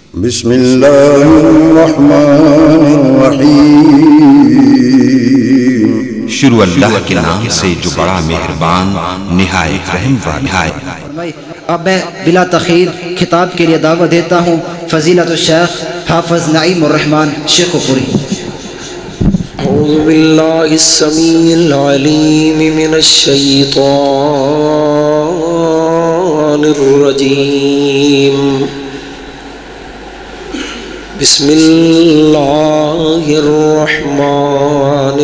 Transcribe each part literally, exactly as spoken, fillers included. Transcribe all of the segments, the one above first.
بسم اللہ الرحمن الرحیم۔ شروع اللہ کے نام سے جو بڑا مہربان نہایت رحم والا ہے۔ اب میں بلا تاخیر خطاب کے لیے دعوت دیتا ہوں فضیلت الشیخ حافظ نعیم الرحمن شیخ پوری۔ اعوذ باللہ السمیع العلیم من الشیطان الرجیم، بسم اللہ الرحمن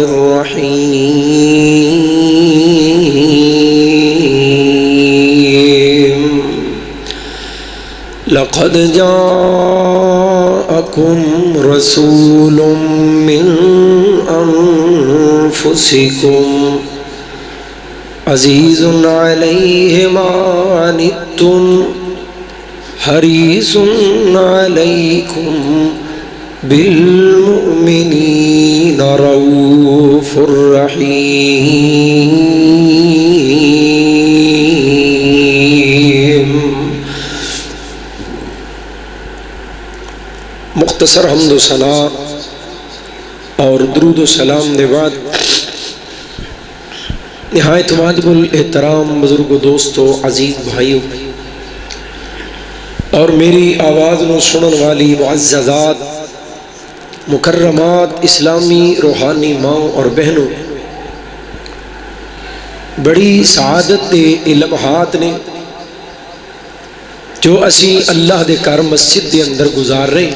الرحیم۔ لقد جاءکم رسول من انفسکم عزیز علیہ ما عنتم حریص علیکم بالمؤمنین رؤوف رحیم۔ مختصر حمد و ثنا اور درود و سلام دے بعد نہایت واجب الاحترام بزرگ و دوستو، عزیز بھائیو اور میری آواز نو سنن والی معززات مکرمات اسلامی روحانی ماں اور بہنوں، بڑی سعادت دے لمحات نے جو اسی اللہ دے کر مسجد دے اندر گزار رہے۔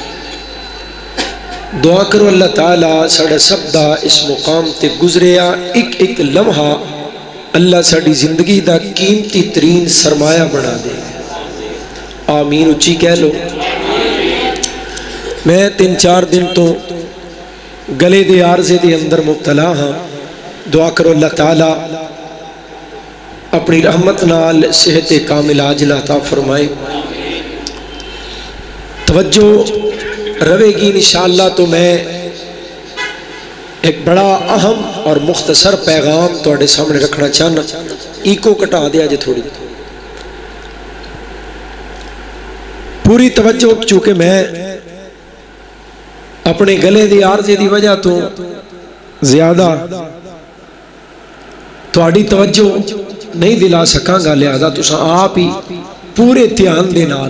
دعا کرو اللہ تعالیٰ ساڑھا سب دا اس مقام تے گزریا ایک ایک لمحہ اللہ ساڑھی زندگی دا قیمتی ترین سرمایہ بنا دے۔ آمین اچھی کہہ لو۔ میں تین چار دن تو گلے دے عارضے دے اندر مبتلا ہاں، دعا کرو اللہ تعالیٰ اپنی رحمت نال صحت کامل عاجل عطا فرمائے۔ توجہ روے گی انشاءاللہ تو میں ایک بڑا اہم اور مختصر پیغام توڑے سامنے رکھنا چاہنا۔ ایکو کٹا دیا جے تھوڑی پوری توجہ، چونکہ میں اپنے گلے دی عارضے دی وجہ تو زیادہ تھوڑی توجہ نہیں دلا سکاں گا، لہذا تساں آپ ہی پورے دھیان دے نال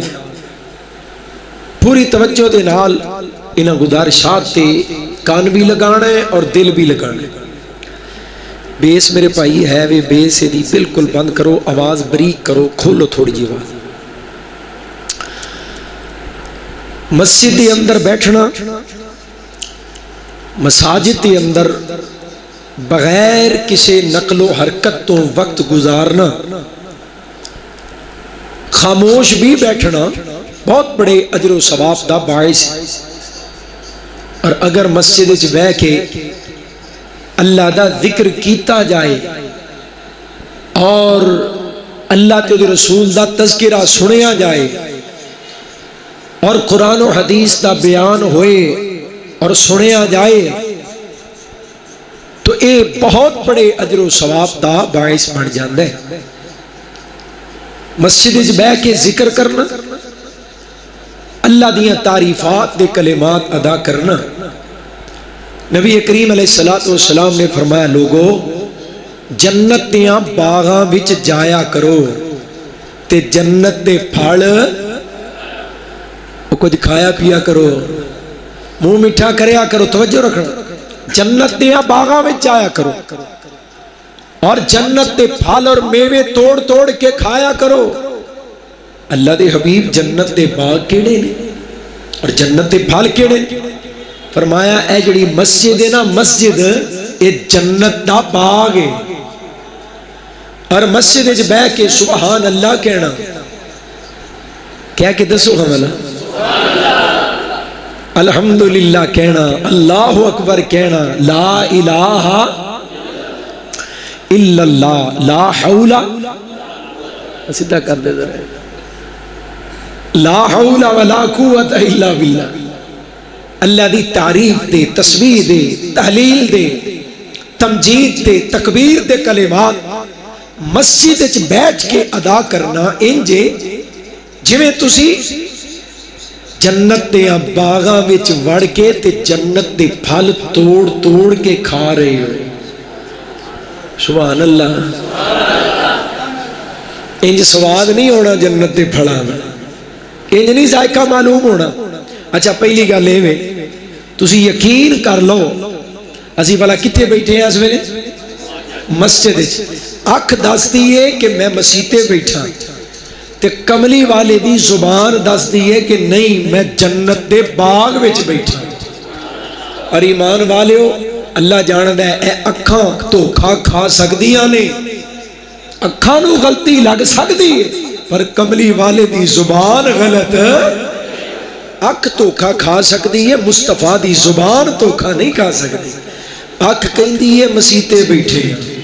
پوری توجہ دے نال انہاں گزارشات تے کان بھی لگانا ہے اور دل بھی لگانا ہے۔ بیس میرے بھائی ہے وے بیس دی بالکل بند کرو، آواز بریک کرو، کھولو تھوڑی جی آواز۔ مسجد دے اندر بیٹھنا، مساجد دے اندر بغیر کسی نقل و حرکت تو وقت گزارنا، خاموش بھی بیٹھنا بہت بڑے اجر و ثواب دا باعث ہے۔ اور اگر مسجد وچ بیٹھ کے اللہ دا ذکر کیتا جائے اور اللہ تے رسول دا تذکرہ سنیا جائے اور قرآن و حدیث دا بیان ہوئے اور سنیا جائے تو اے بہت بڑے اجر و ثواب دا باعث بن جاندہ ہے۔ مسجد وچ بیٹھ کے ذکر کرنا، اللہ دیاں تعریفات دے کلمات ادا کرنا۔ نبی کریم علیہ السلام نے فرمایا، لوگو جنت دیاں باغاں وچ جایا کرو تے جنت دے پھل کچھ کھایا پیا کرو، منہ میٹھا کریا کرو۔ توجہ رکھنا، جنت دیاں باغاں وچ جایا کرو اور جنت دے پھل اور میوے توڑ توڑ کے کھایا کرو۔ اللہ دے حبیب جنت دے باغ کیڑے نے اور جنت دے پھل کیڑے؟ فرمایا اے جڑی مسجد ہے نا، مسجد اے جنت دا باغ ہے۔ اور مسجد وچ بیٹھ کے سبحان اللہ کہنا، کیا کہ دسو ہمارا الحمدللہ کہنا، اللہ اکبر کہنا، لا الہ الا اللہ، لا حول سیدھا کر دے ذرا، لا حول ولا قوت الا باللہ۔ اللہ دی تعریف دے، تسبیح دے، تحلیل دے، تمجید دے، تکبیر دے کلمات مسجد وچ بیٹھ کے ادا کرنا انجے جویں تسی جنت دے باغاں وچ وڑ کے تے جنت دے پھل توڑ توڑ کے کھا رہے ہو. سبحان اللہ. انج سواد نہیں ہونا جنت دے پھلاں دا, انج نہیں ذائقہ معلوم ہونا. اچھا پہلی گل اے تسی یقین کر لو اسی والا کتنے بیٹھے ہیں اس ویلے مسجد وچ. اکھ دستی ہے کہ میں مسیتے بیٹھا تے کملی والے دی زبان دستی ہے کہ نہیں میں جنت دے باغ وچ بیٹھا. اور ایمان والےو اللہ جاندا ہے اے اکھاں دھوکھا کھا سکدیاں نے, اکھاں نو غلطی لگ سکدی ہے پر کملی والے دی زبان غلط اکھ دھوکھا کھا سکدی ہے, مصطفیٰ دی زبان دھوکھا نہیں کھا سکدی. اکھ کہندی ہے مسیتے بیٹھے,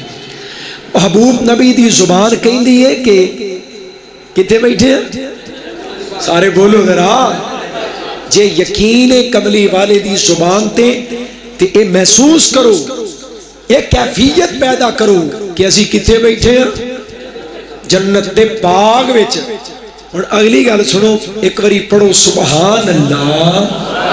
محبوب نبی دی زبان کہندی ہے کہ کتے بیٹھے ہیں. سارے بولو ذرا. جے یقین کملی والے دی زبان تے تے اے محسوس کرو, اے کیفیت پیدا کرو کہ اسی کتے بیٹھے ہیں جنت دے باغ وچ. اور اگلی گل سنو, ایک باری پڑھو سبحان اللہ.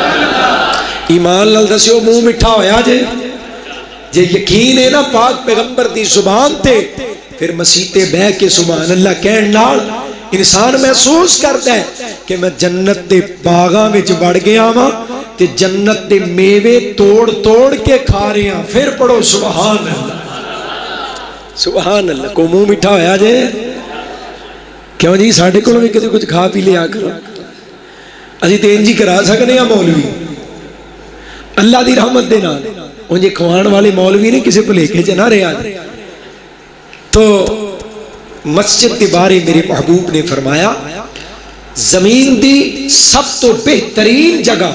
ایمان نال دسیو منہ میٹھا ہویا جے جے یقین ہے نا پاک پیغمبر دی زبان تے, پھر مسیتے بہ کے سبحان اللہ کہن نال انسان محسوس کرتا ہے کہ میں جنت دے باغاں وچ وڑ گیا ہاں تے جنت دے میوے توڑ توڑ کے کھا رہے ہیں. پھر پڑھو سبحان اللہ. سبحان اللہ. کو منہ میٹھا ہویا جے کیوں جی ساڈے کول بھی کدے کچھ کھا پی لیا کرو. اسی تے انج ہی کرا سکنے ہاں مولوی اللہ دی رحمت دے نال. انجے کھوان والے مولوی نے کسی بھلیکے چ نہ رہا. تو مسجد کے بارے میرے محبوب نے فرمایا زمین دی سب تو بہترین جگہ,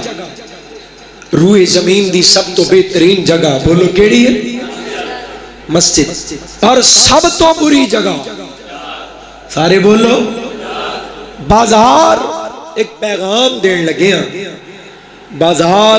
روئے زمین دی سب تو بہترین جگہ بولو کیڑی ہے؟ مسجد. اور سب تو بری جگہ سارے بولو بازار. ایک پیغام دین لگے ہیں, بازار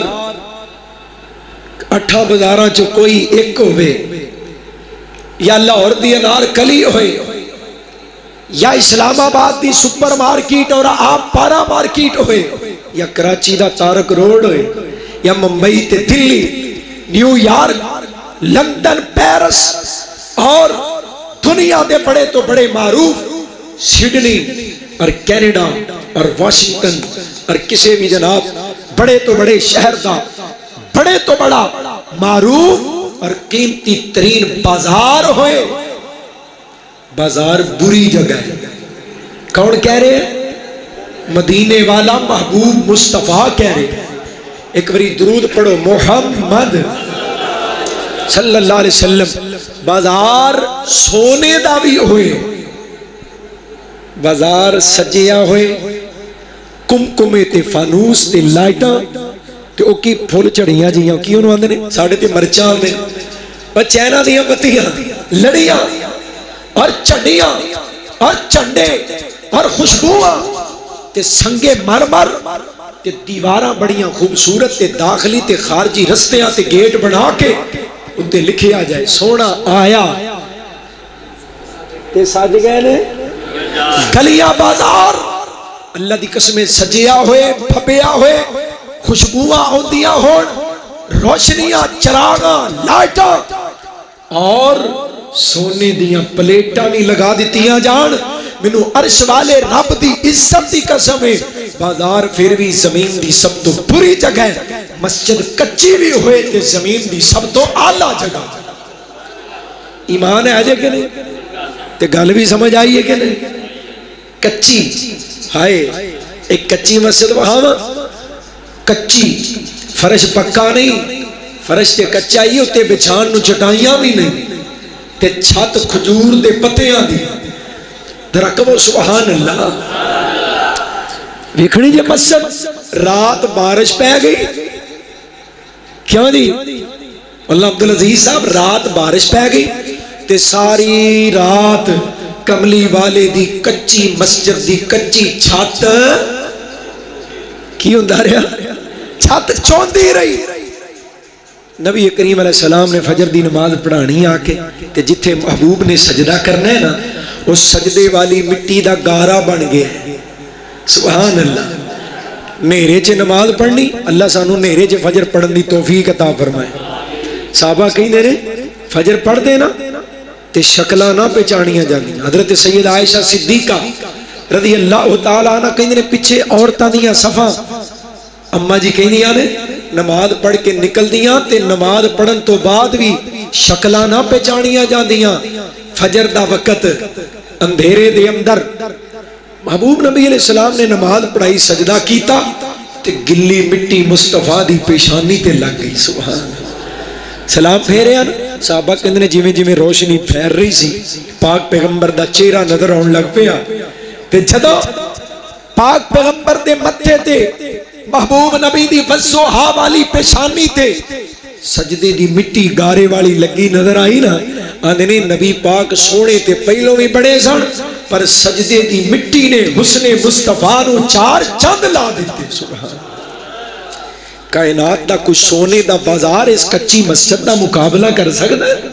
اٹھا بازاراں چ کوئی ایک ہوئے, یا لاہور دی انار کلی ہوئے, یا اسلام آباد دی سپر مارکیٹ اور آپ پارا مارکیٹ ہوئے, یا کراچی دا تارک روڈ ہوئے, یا ممبئی تے Delhi, New York, London, Paris اور دنیا دے بڑے تو بڑے معروف سڈنی اور کینیڈا اور واشنگٹن اور کسی بھی جناب بڑے تو بڑے شہر دا بڑے تو بڑا معروف اور قیمتی ترین بازار ہوئے. بازار بری جگہ ہے. کون کہہ رہے ہیں؟ مدینے والا محبوب مصطفیٰ کہہ رہے ہیں. ایک باری درود پڑھو محمد صلی اللہ علیہ وسلم. بازار سونے دا بھی ہوئے, بازار سجیا ہوئے, کمکمے تے فانوس تے لائٹاں تے او کی پھول چڑیاں جیاں کی انہوں آندے نے ساڑھے تے مرچاں نے اور چینہ دیاں بتیاں لڑیاں اور چڑیاں اور چنڈے اور خوشبوواں تے سنگے مرمر تے دیواراں بڑیاں خوبصورت تے داخلی تے خارجی رستیاں تے گیٹ بنا کے اتے لکھے آ جائے سونا آیا تے ساج گئے نے گلیاں بازار اللہ دی قسمیں سجیا ہوئے پھپیا ہوئے خوشبوواں ہوندیاں ہون روشنیاں چراغاں لائٹاں اور سونے دیاں پلیٹاں نہیں لگا دیتیاں جان. مینوں عرش والے رب دی عزت دی قسم ہے بازار پھر بھی زمین دی سب تو بری جگہ ہے. مسجد کچی بھی ہوئے تے زمین دی سب تو اعلیٰ جگہ. ایمان ہے آجے کہ نہیں تے گل بھی سمجھ آئیے کہ نہیں. کچی ہائے ایک کچی مسجد وہاں کچی فرش پکا نہیں, فرش تے کچا ہی ہوتے بچھان نو چٹائیاں بھی نہیں تے چھت کھجور دے پتیاں دی. درکبو سبحان اللہ. ویکھنی جے مسجد رات بارش پہ گئی کیوں دی اللہ عبدالعزیز صاحب رات بارش پہ گئی تے ساری رات کملی والے دی کچی مسجد دی کچی چھت کی ہوندہ رہا چھت چوندی رہی. نبی کریم علیہ السلام نے فجر دی نماز پڑھانی آکے تے جتھے محبوب نے سجدہ کرنا ہے نا اس سجدے والی مٹی دا گارا بن گیا. سبحان اللہ. نیرے چ نماز پڑھنی اللہ سانو نیرے چ فجر پڑھن دی توفیق عطا فرمائے صحابہ کہیں نیرے فجر پڑھ دینا تے شکلہ نہ پہچانیاں جاندی حضرت سید عائشہ صدیقہ رضی اللہ تعالیٰ عنہ کہیں نیرے پیچھے عورتاں دیاں صفا اماں جی کہیں نہیں آنے نماز پڑھ کے نکل دیاں تے نماز پڑھن تو بعد بھی شکلہ نہ پہچانیاں جاندیاں فجر دا وقت اندھیرے دے اندر محبوب نبی علیہ السلام نے نماز پڑھائی سجدہ کیتا تے گلی مٹی مصطفیٰ دی پیشانی تے لگ گئی سبحان سلام پھیرے ہیں صحابہ کہندے نے جویں جویں روشنی پھیر رہی سی پاک پیغمبر دا چہرہ نظر آن لگ پیا تے جدوں پاک پیغمبر دے متھے تے محبوب نبی دی وضوحا والی پیشانی تے سجدے دی مٹی گارے والی لگی نظر آئی نا آندے نے نبی پاک سونے تے پہلوں بھی بڑے سن پر سجدے دی مٹی نے حسن مصطفیٰ نو چار چند لا دیتے سبحان کائنات دا کچھ سونے دا بازار اس کچی مسجد دا مقابلہ کر سکتا ہے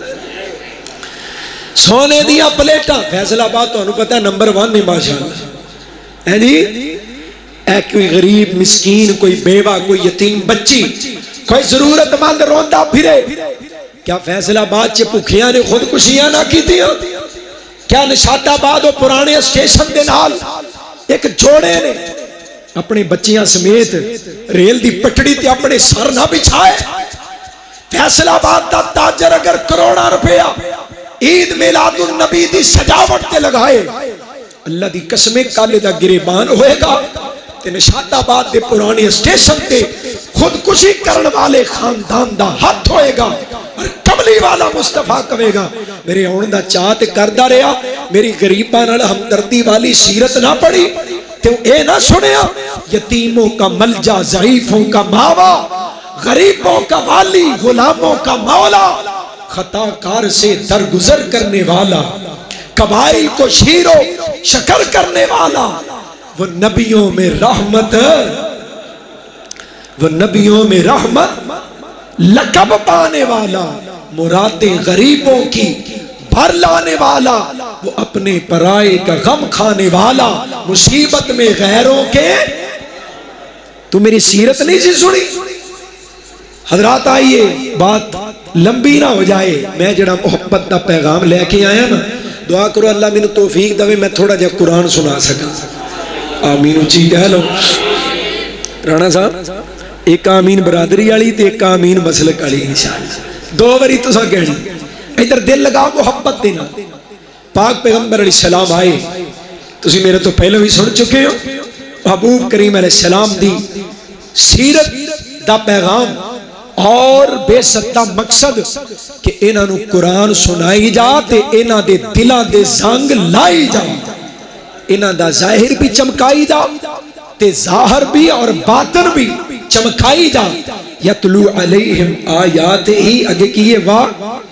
سونے دیا پلیٹا فیصل آباد تو انہوں پتہ ہے نمبر ون نے ماشاءاللہ ہے جی اے کوئی غریب مسکین کوئی بیوہ کوئی یتیم بچی کوئی ضرورت مند روندہ پھرے کیا فیصل آباد چے پکھیاں نے خودکشیاں نہ کی دیا کیا نشاط آباد و پرانے اسٹیشن دے نال ایک جوڑے نے اپنے بچیاں سمیت ریل دی پٹڑی تے اپنے سر نہ بچھائے فیصل آباد دا تاجر اگر کروڑا روپیہ عید میلاد النبی دی سجاوٹ تے لگائے اللہ دی قسمیں کالے دا گریبان ہوئے گا تے نشاط آباد دے پرانے اسٹیشن تے خودکشی کرن والے خاندان دا ہاتھ ہوئے گا اور کملی والا مصطفیٰ کہے گا میرے ہون دا چاہت کردہ رہا میری غریباں نال ہمدردی والی سیرت نہ پڑی تو اے نہ سنیا یتیموں کا ملجا ضعیفوں کا ماوا غریبوں کا والی غلاموں کا مولا خطا کار سے درگزر کرنے والا قبائل کو شیر و شکر کرنے والا وہ نبیوں میں رحمت وہ نبیوں میں رحمت لقب پانے والا مرادیں غریبوں کی بھر لانے والا وہ اپنے پرائے کا غم کھانے والا مصیبت میں غیروں کے تو میری سیرت نہیں سی سنی حضرات آئیے بات لمبی نہ ہو جائے میں جڑا محبت دا پیغام لے کے آیا نا دعا کرو اللہ میں توفیق دے میں تھوڑا جا قرآن سنا سکا آمین اچھی کہہ لو رانا صاحب ایک آمین برادری والی تے ایک آمین مسلک والی انشاءاللہ دو باری تو سا کہنی ادھر دل لگا محبت دینا پاک پیغمبر علیہ السلام آئے تسی میرے تو پہلے بھی سن چکے ہو محبوب کریم علیہ السلام دی سیرت دا پیغام اور بے ستہ مقصد کہ انہاں نو قرآن سنائی جا تے انہاں دے دلان دے زنگ لائی جا انہاں دا ظاہر بھی چمکائی جا تے ظاہر بھی اور باطن بھی چمکائی جا یتلو علیہم آیات ہی اگے کیے وا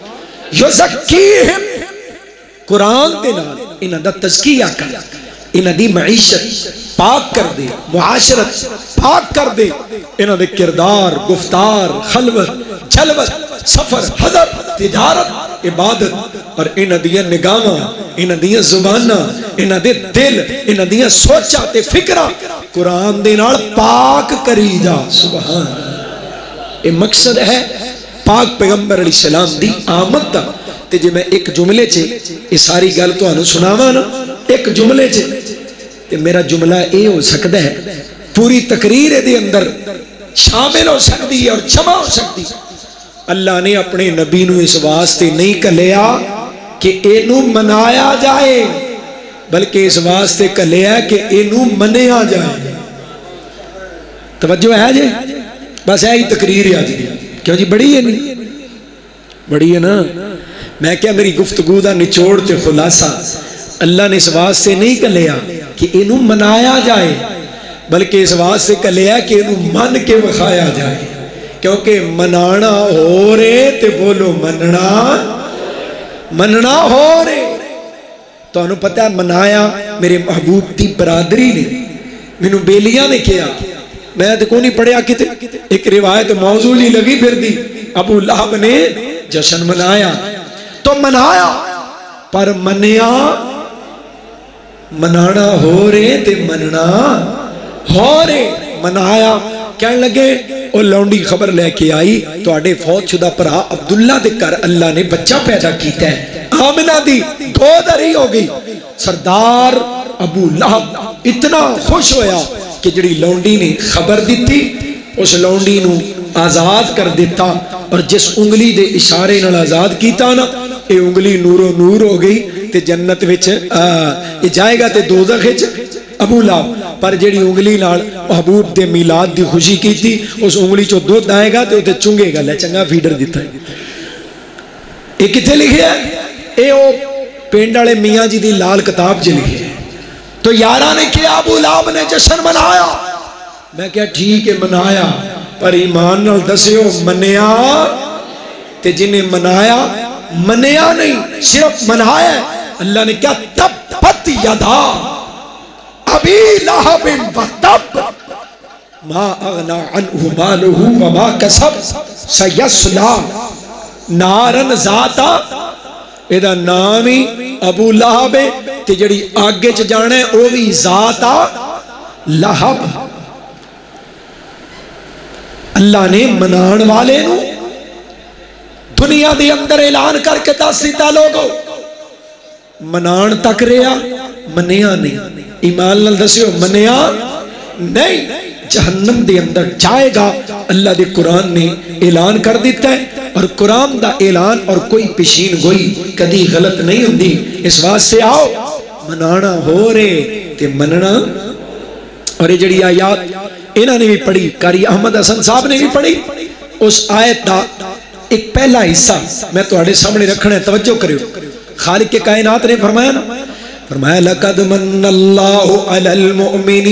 یزکیہم قرآن دے نال انہاں دا تزکیہ کر انہاں دی معیشت پاک کر دے معاشرت پاک کر دے انہاں دے کردار گفتار خلوت جلوت سفر حضر تجارت عبادت اور انہاں دی نگاہاں انہاں دی زباناں انہاں دے دل انہاں دی سوچاں تے فکراں قرآن دے نال پاک کری جا سبحان یہ مقصد ہے پاک پیغمبر علیہ السلام دی آمد دا تے جے میں ایک جملے چے یہ ساری گل تو انہوں سناواں نا ایک جملے چے تے میرا جملہ اے ہو سکتا ہے پوری تقریر دے اندر شامل ہو سکتی ہے اور جمع ہو سکتی اللہ نے اپنے نبی نو اس واسطے نہیں کلیا کہ اینو منایا جائے بلکہ اس واسطے کلیا کہ اینو منیا جائے توجہ ہے جی بس ہے ہی تقریر آج دی کیوں جی بڑی ہے نہیں بڑی ہے نا میں کیا میری گفتگو دا نچوڑ تے خلاصہ اللہ نے اس واسطے نہیں کلیا کہ اینو منایا جائے بلکہ اس واسطے کلیا کہ اینو من کے وکھایا جائے کیونکہ منانا ہو رہے تے بولو مننا مننا ہو رہے تو انہوں پتہ ہے منایا میرے محبوب دی برادری نے مینوں بیلیاں نے کیا میں دیکھو نہیں پڑھیا کتے ایک روایت موضوع ہی لگی پھر دی ابو لہب نے جشن منایا تو منایا پر منیا منانا ہو رہے تے مننا ہو رہے منایا کہنے لگے وہ لونڈی خبر لے کے آئی تواڈے فوت شدہ بھرا عبداللہ دے گھر اللہ نے بچہ پیدا کیتا ہے آمنہ دی گود ہری ہو گئی سردار ابو لہب اتنا خوش ہویا کہ جڑی لونڈی نے خبر دیتی اس لونڈی نو آزاد کر دیتا اور جس انگلی دے اشارے نال آزاد کیتا نا اے انگلی نور و نور ہو گئی تے جنت وچ جائے گا تے دوزخ وچ ابو لہب پر جڑی انگلی نال محبوب دے میلاد دی خوشی کیتی اس انگلی چو دودھ آئے گا تے اوتے چنگے گا لے چنگا فیڈر دیتا ہے اے کتھے لکھیا ہے اے او پنڈ والے میاں جی دی لال کتاب چ لکھی ہے تو یاراں نے کیا ابو لہب نے جشن منایا میں کیا ٹھیک ہے منایا پر ایمان نال دسیو منیا تے جنہیں منایا منیا نہیں صرف منایا ہے اللہ نے کیا تبت یدا ابی لہب و تب ما اغنا عنہ مالہ وما کسب سیصلی نارن ذاتا ایدہ نامی ابو لہب تے جڑی آگے چ جانے او بھی ذاتا لہب اللہ نے منان والے نو دنیا دے اندر اعلان کر کے دس دیتا لوگو منان تک رہا منیا نہیں ایمان نال دسیو منیا نہیں جہنم دے اندر جائے گا اللہ دے قرآن نے اعلان کر دیتا ہے اور قرآن دا اعلان اور کوئی پیشین گوئی کدی غلط نہیں ہوندی اس واسطے آؤ منانا ہو رہے تے مننا اور یہ جڑی آیات انہوں نے بھی پڑھی قاری احمد حسن صاحب نے بھی پڑھی اس آیت دا ایک پہلا حصہ میں تواڈے سامنے رکھنا ہے توجہ کریو خالق کے کائنات نے فرمایا نا فرمایا لقد من اللہ علی المؤمنین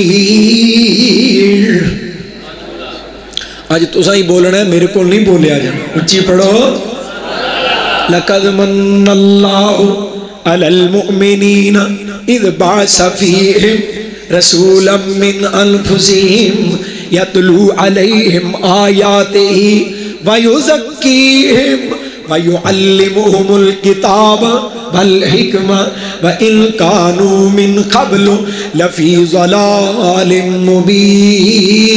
آج تساں ہی بولنا ہے میرے کو نہیں بولیا جانا اچھی پڑھو لقد من اللہ علی المؤمنین اذ بعث فیہم رسولا من انفسهم يتلو عليهم آياته ويزكيهم ويعلمهم الكتاب والحكمة وإن كانوا من قبل لفي ضلال مبين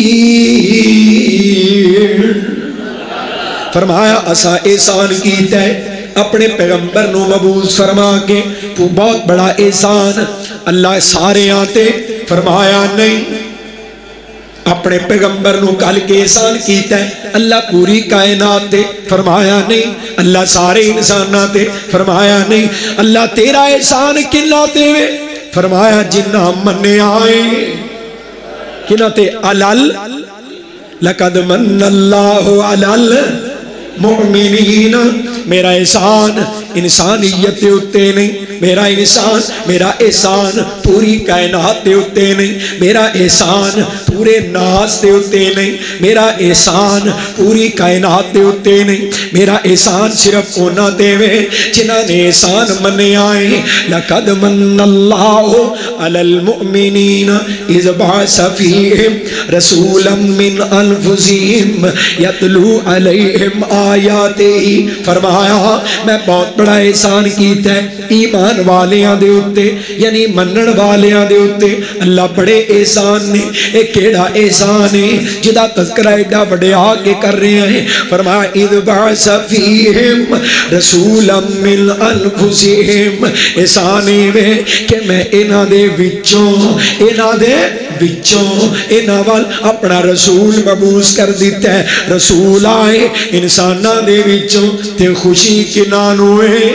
فرمایا اسا احسان کیتا ہے اپنے پیغمبر نو مبعوث فرما کے تو بہت بڑا احسان اللہ سارے آتے فرمایا نہیں اپنے پیغمبر نو کل کے احسان کیتا ہے اللہ پوری کائنات تے فرمایا نہیں اللہ سارے انسان تے فرمایا نہیں اللہ تیرا احسان کنا تے وے فرمایا جنہ مننے آئے کنا تے علل لقد من اللہ علل مؤمنین میرا احسان انسانیت دے اتے نہیں میرا انسان میرا احسان پوری کائنات دے اتے نہیں میرا احسان پورے ناس دے اتے نہیں میرا احسان پوری کائنات دے اتے نہیں میرا احسان صرف اونا دے وے جنہاں نے احسان منے آئے لقد من اللہ علی المؤمنین اذ بعث فیہم رسولا من انفسہم یتلو علیہم آیاتے فرمایا میں بہت بڑا احسان کیتا ہے ایمان والیاں دے اتے یعنی منن والیاں دے اتے اللہ بڑے احسان نے ایک کیڑا احسان ہے جدا تذکرہ ایڈا بڑے آگے کر رہے ہیں فرمایا اذ بعث فیہم رسولا من انفسہم احسان ہے کہ میں انہاں دے وچوں انہاں دے وچوں انہاں وال اپنا رسول مبعوث کر دیتا ہے رسول آئے انساناں دے وچوں تے خوشی کناں نو ہے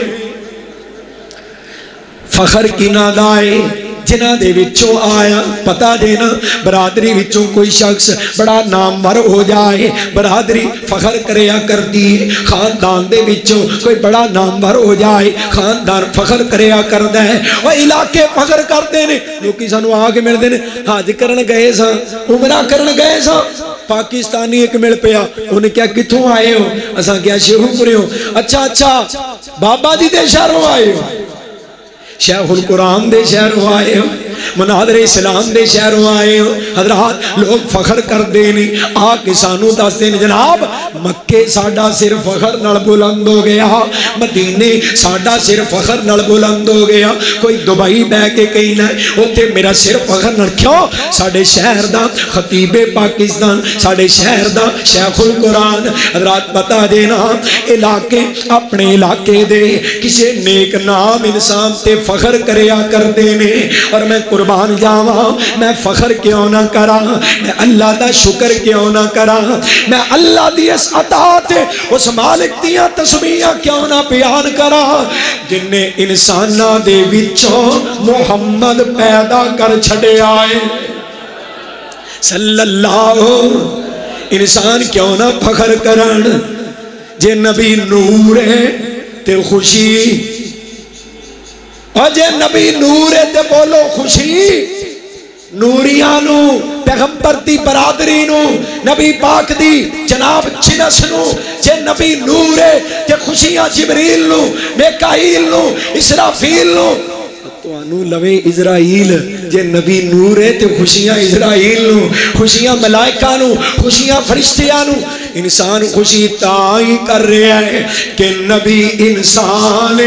فخر کناں دائے جنہ دے وچوں آیا پتا دینا برادری وچوں کوئی شخص بڑا نامور ہو جائے برادری فخر کریا کر دی خاندان دے وچوں کوئی بڑا نامور ہو جائے خاندان فخر کریا کر دے وہ علاقے فخر کرتے نے لوکی سانو آگے مل دے نے حج کرن گئے سا عمرہ کرن گئے سا پاکستانی ایک مل پیا انہیں کیا کتھوں آئے ہو اساں کیا شیخوں پورے ہو اچھا اچھا بابا جی دے شہروں آئے ہو شیخ القرآن دے شہروں آئے ہو مناظرے اسلام دے شہروں آئے ہو حضرات لوگ فخر کر دینے آ کے سانو دس دین جناب مکے ساڈا سر فخر نال بلند ہو گیا مدینے ساڈا سر فخر نال بلند ہو گیا کوئی دبئی بہ کے کہنا ہے اوتھے میرا سر فخر نال کیوں ساڈے شہر دا خطیب پاکستان ساڈے شہر دا شیخ القرآن حضرات بتا دینا علاقے اپنے علاقے دے کسے نیک نام انسان تے فخر کریا کر دینے اور میں قربان جاواں میں فخر کیوں نہ کرا میں اللہ دا شکر کیوں نہ کرا میں اللہ دی اس عطا تے اس مالک دیاں تسبیحاں کیوں نہ بیان کرا جن نے انساناں دے وچوں محمد پیدا کر چھڈیا ہے صلی اللہ انسان کیوں نہ فخر کرن جے نبی نور ہے تے خوشی اور جے نبی نور ہے تے بولو خوشی نوریاں نو پیغمبر دی برادری نو نبی پاک دی جناب چنس نو جے نبی نور ہے تے خوشیاں جبریل نو میکائیل نو اسرافیل نو توانو لوے اسرائیل جے نبی نور ہے تے خوشیاں اسرائیل نو خوشیاں ملائکہ نو خوشیاں فرشتیاں نو انسان خوشی تائی کر رہا ہے کہ نبی انسان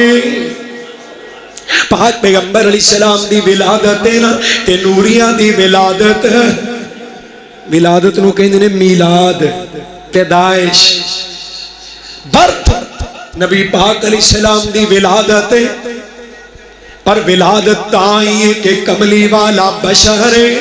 پاک پیغمبر علیہ السلام دی ولادت ہے نا تے نوریاں دی ولادت ولادت نو کہیں نے میلاد پیدائش برت نبی پاک علیہ السلام دی ولادت ہے اور ولادت تائیں کہ کملی والا بشر ہے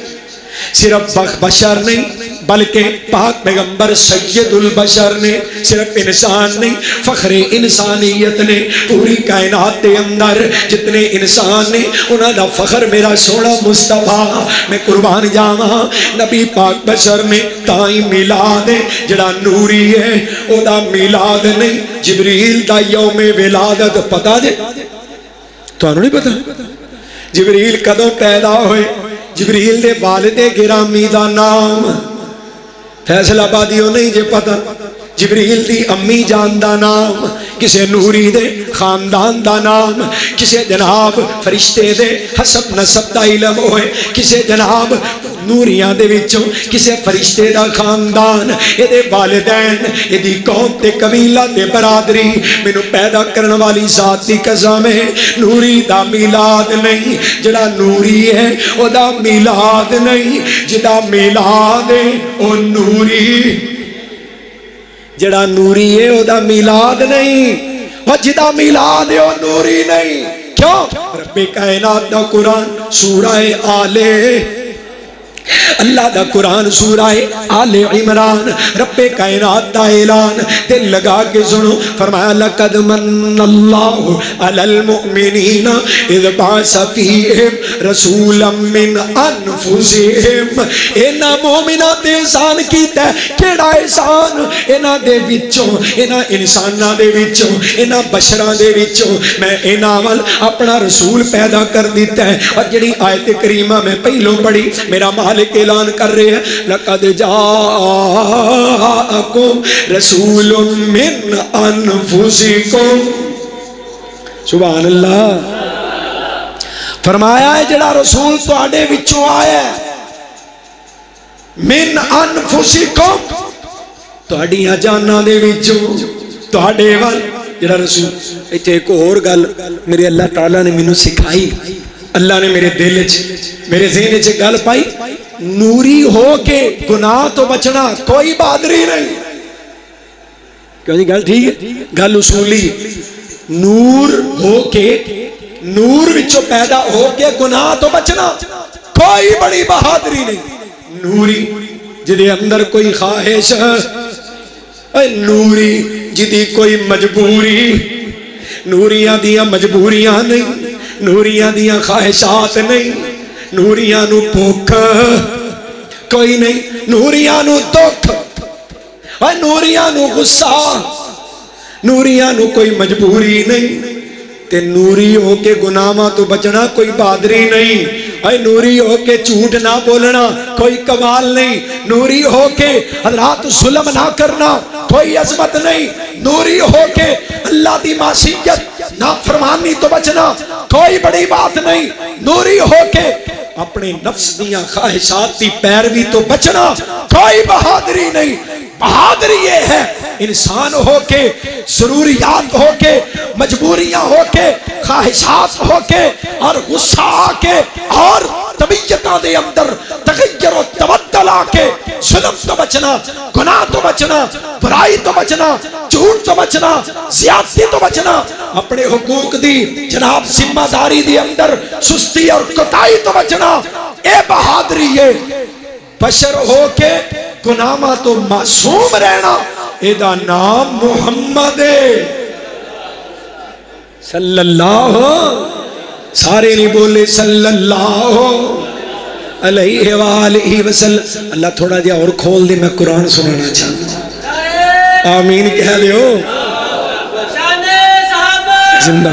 صرف بشر نہیں بلکہ پاک پیغمبر سید البشر نے صرف انسان نہیں فخر انسانیت نے پوری کائنات کے اندر جتنے انسان نے انہاں دا فخر میرا سونا مصطفیٰ میں قربان جاواں نبی پاک بشر نے تائیں میلاد ہے جڑا نوری ہے او دا میلاد نہیں جبریل دا یوم ولادت پتا دے تو انہوں نہیں پتا جبریل کدوں پیدا ہوئے جبریل دے والد گرامی دا نام فیصل آبادیوں نہیں جے پتا جبریل دی امی جان دا نام کسے نوری دے خاندان دا نام کسے جناب فرشتے دے حسب نسب دا علم ہوئے کسے جناب نوریاں دے وچوں کسے فرشتے دا خاندان اے دے والدین اے دی قوم تے قبیلہ تے برادری مینوں پیدا کرن والی ذات دی قسم ہے نوری دا میلاد نہیں جڑا نوری ہے او دا میلاد نہیں جدا میلاد ہے او نوری جڑا نوری ہے او دا میلاد نہیں اور جدا میلاد ہے او نوری نہیں کیوں رب کائنات دا قرآن سورہ آلے اللہ دا قرآن سورہ آل عمران رب کائنات دا اعلان دل لگا کے سنو فرمایا لقد من اللہ علی المؤمنین اذ بعث فیہم رسولا من انفسہم اینا مومنات احسان کیتا ہے کیڑا احسان اینا دے وچوں اینا انسانہ دے وچوں اینا بشران دے وچوں میں اینا عمل اپنا رسول پیدا کر دیتا ہے اور جڑی آیت کریمہ میں پہلو پڑھی میرا مالک اعلان کر رہے ہیں لقد جاءکم رسول من انفسکم سبحان اللہ فرمایا ہے جڑا رسول تواڈے وچوں آیا ہے من انفسکم تواڈیاں جاناں دے وچوں تواڈے ول جڑا رسول ایتھے ایک اور گل میرے اللہ تعالیٰ نے مینوں سکھائی اللہ نے میرے دل چ میرے ذہن چ گل پائی نوری ہو کے گناہ تو بچنا کوئی بہادری نہیں کیوں جی گل ٹھیک ہے گل اصولی نور ہو کے نور وچوں پیدا ہو کے گناہ تو بچنا کوئی بڑی بہادری نہیں نوری جدے اندر کوئی خواہش اے نوری جدی کوئی مجبوری نوریاں دیاں مجبوریاں نہیں نوریاں دیاں خواہشات نہیں نوریاں نو بھوک کوئی نہیں نوریاں نو دکھ اور نوریاں نو غصہ نوریاں نو کوئی مجبوری نہیں تے نوری ہو کے گناہاں تو بچنا کوئی بہادری نہیں اے نوری ہو کے جھوٹ نہ بولنا کوئی کمال نہیں نوری ہو کے حضرات ظلم نہ کرنا کوئی عظمت نہیں نوری ہو کے اللہ دی معصیت نافرمانی تو بچنا کوئی بڑی بات نہیں، نوری ہو کے اپنے نفس دیاں خواہشات دی پیروی تو بچنا کوئی بہادری نہیں۔ بہادری یہ ہے انسان ہو کے، ضروریات ہو کے، مجبوریاں ہو کے، خواہشات ہو کے اور غصہ آ کے اور طبیعتاں دے اندر تغیر و تبدل آ کے ظلم تو بچنا، گناہ تو بچنا، برائی تو بچنا، جھوٹ تو بچنا، زیادتی تو بچنا، اپنے حقوق دی جناب ذمہ داری دی اندر سستی اور کوتاہی تو بچنا۔ اے بہادری ہے بشر ہو کے گناہاں تو معصوم رہنا، اے دا نام محمد صلی اللہ، سارے نہیں بولے صلی اللہ علیہ وآلہ وسلم۔ اللہ تھوڑا جہا اور کھول دے، میں قرآن سنانا چاہتا، آمین کہہ دیو، زندہ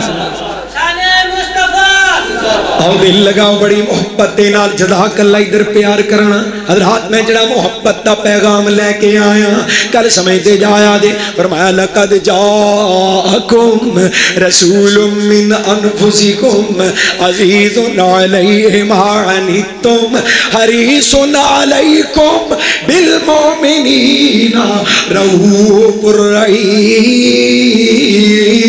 آؤ دل لگاؤ بڑی محبت دے نال جزاک اللہ ادھر پیار کرنا۔ حضرات میں جڑا محبت دا پیغام لے کے آیا کل سمجھتے جایا دے، فرمایا لقد جاءکم رسول من انفسکم عزیز علیہ ما عنتم حریص علیکم بالمؤمنین رؤوف رحیم۔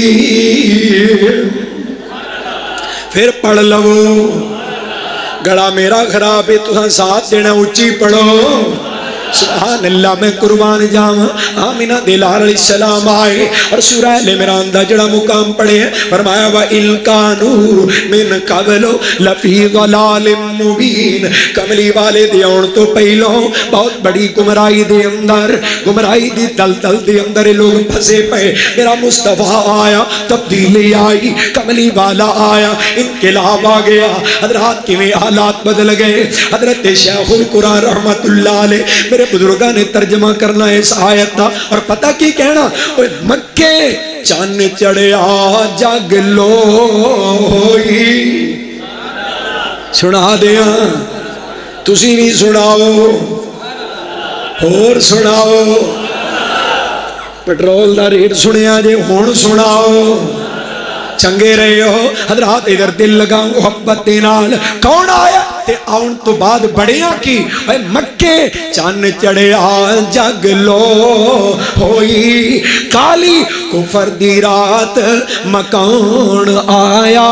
پھر پڑھ لو، گڑا میرا خراب ہے تو ساتھ دینا اچھی پڑھو۔ سبحان اللہ، میں قربان جاؤں۔ آمینہ دلال علیہ السلام آئے اور سورہ ال عمران دا جڑا مقام پڑھے فرمایا وَإِن كَانُوا مِن قَبْلُ لَفِي ضَلَالٍ مُبِينٍ۔ کملی والے دے آن تو پہلوں بہت بڑی گمراہی دے اندر، گمراہی دی دلدل دے اندر لوگ پھنسے پئے۔ میرا مصطفیٰ آیا، تبدیلی آئی، کملی والا آیا، انقلاب آ گیا۔ حضرات کی میں حالات بدل گئے۔ حضرت شیخ القرآن رحمت اللہ علیہ میرے بزرگاں نے ترجمہ کرنا ہے اس آیت دا، اور پتہ کی کہنا، مکے چاند چڑھیا جگ لوئی۔ سنا دیا تسی بھی سناؤ، اور سناؤ، پٹرول دا ریٹ سنیا جے ہون سناؤ، چنگے رہے ہو۔ حضرات ادھر دل لگاؤں محبت دے نال، کون آیا تے آن تو بعد بڑیاں کی، اے مکے چاند چڑھیا جگ لو ہوئی، کالی کفر دی رات مکان آیا،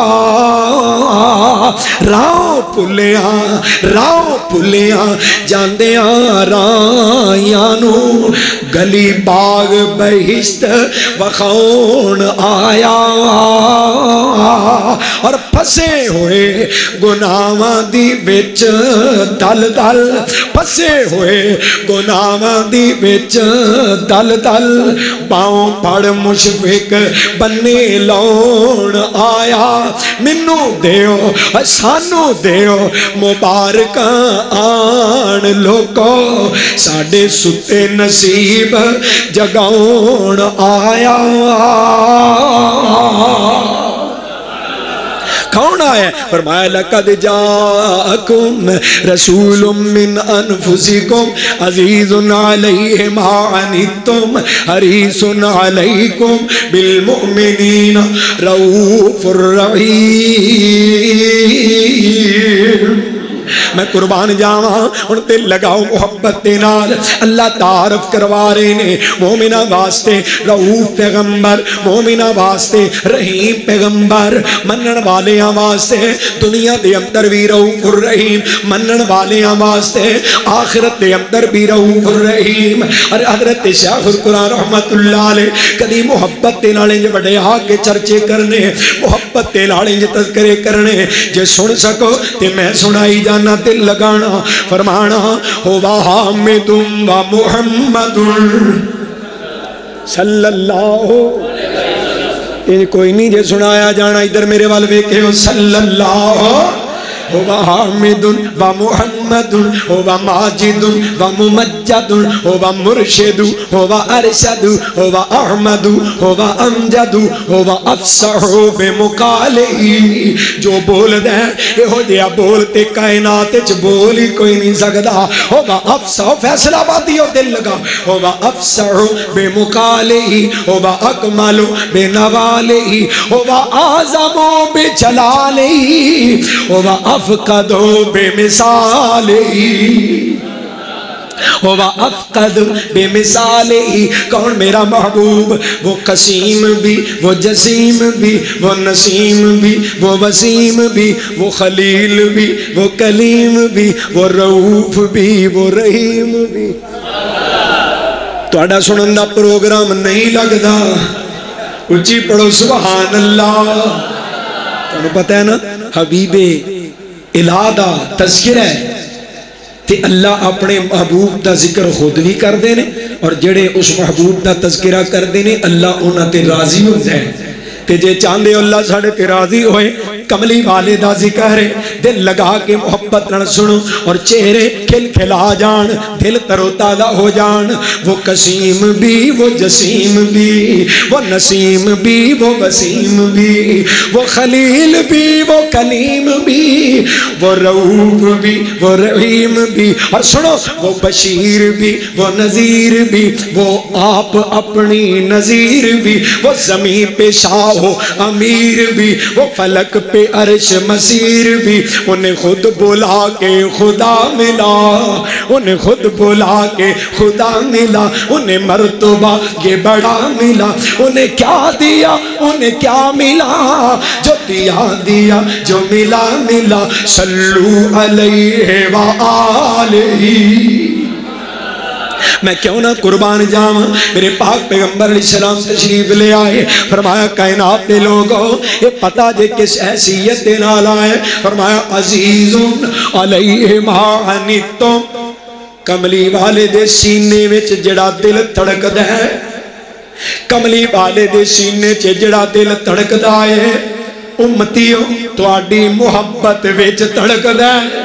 راہ پلیاں راہ پلیاں جاندیاں رائیاں نو، گلی باغ بہشت وخون آیا، اور پھسے ہوئے گناہاں دی وچ دل دل، پھسے ہوئے گناہاں دی وچ دل دل، باؤں پڑ مشفق بنے لون آیا، منو دیو سانو دیو مبارکاں آن لوگو، ساڑے ستے نصیب جگاؤن آیا۔ کون آیا؟ فرمایا لقد جاءکم رسول من انفسکم عزیز علیہ ما عنتم حریص علیکم بالمؤمنین رؤوف رحیم۔ میں قربان جاواں، ان تے لگاؤ محبت دے نال۔ اللہ تعارف کروا رہے نے مومنہ واسطے رؤوف پیغمبر، مومنہ واسطے رحیم پیغمبر، منن والیاں واسطے دنیا دے اندر بھی رؤوف الرحیم، منن والیاں واسطے آخرت دے اندر بھی رؤوف الرحیم۔ اور حضرت شیخ القرآن رحمت اللہ علیہ کدی محبت دے نال انج وڈے آ کے چرچے کرنے، محبت دے نال انج تذکرے کرنے، جے سن سکو تے میں سنائی جانا دل لگانا۔ فرمانا ہوا حامد و محمد صلی اللہ، ان کوئی نہیں جے سنایا جانا، ادھر میرے وال ویکھے ہو صلی اللہ ہوا حامد و محمد احمد ہوا ماجد وممجد ہوا مرشد ہوا ارشد ہوا احمد ہوا امجد ہوا افصح بمقالہی جو بول دے یہ ہو دیا بولتے کائنات چ بول ہی کوئی نہیں سکتا ہوا افصح فیصلہ بادی ہو دل لگا ہوا افصح بمقالہی ہوا اکمل بنوالہی ہوا اعظم بجلالہی ہوا افقد بمثالہی ہوا افقد بمثالہی کون میرا محبوب وہ قسیم بھی وہ جسیم بھی وہ نسیم بھی وہ وسیم بھی وہ خلیل بھی وہ کلیم بھی وہ رؤوف بھی وہ رحیم بھی تہاڈا سنن دا پروگرام نہیں لگدا اچھی پڑھو سبحان اللہ تانوں پتہ ہے نا حبیب الہ دا تذکرہ ہے تے اللہ اپنے محبوب دا ذکر خود بھی کر دینے اور جڑے اس محبوب دا تذکرہ کر دینے اللہ انہاں تے راضی ہو جائے تے جے چاندے اللہ ساڑھے تے راضی ہوئے کملی والے دا ذکر ہے دل لگا کے محبت نہ سنو اور چہرے کھل کھلا جان دل ترو تازہ ہو جان وہ قسیم بھی وہ جسیم بھی وہ نسیم بھی وہ وسیم بھی وہ خلیل بھی وہ کلیم بھی وہ رؤوف بھی وہ رحیم بھی اور سنو وہ بشیر بھی وہ نذیر بھی وہ آپ اپنی نذیر بھی وہ زمین پہ شاہ ہو امیر بھی وہ فلک پہ عرش مسیر بھی انہیں خود بولا کے خدا ملا انہیں خود بولا کے خدا ملا انہیں مرتبہ یہ بڑا ملا انہیں کیا دیا انہیں کیا ملا جو دیا دیا جو ملا ملا صلو علیہ وآلہ میں کیوں نہ قربان جاواں میرے پاک پیغمبر علیہ السلام تشریف لے آئے فرمایا کائنات دے لوگوں یہ پتہ جے کس حیثیت دے نال آئے فرمایا عزیز علیہ ما عنتم کملی والے دے سینے وچ جڑا دل تڑکدا ہے کملی والے دے سینے وچ جڑا دل تڑکدا ہے امتیوں تہاڈی محبت وچ تڑکدا ہے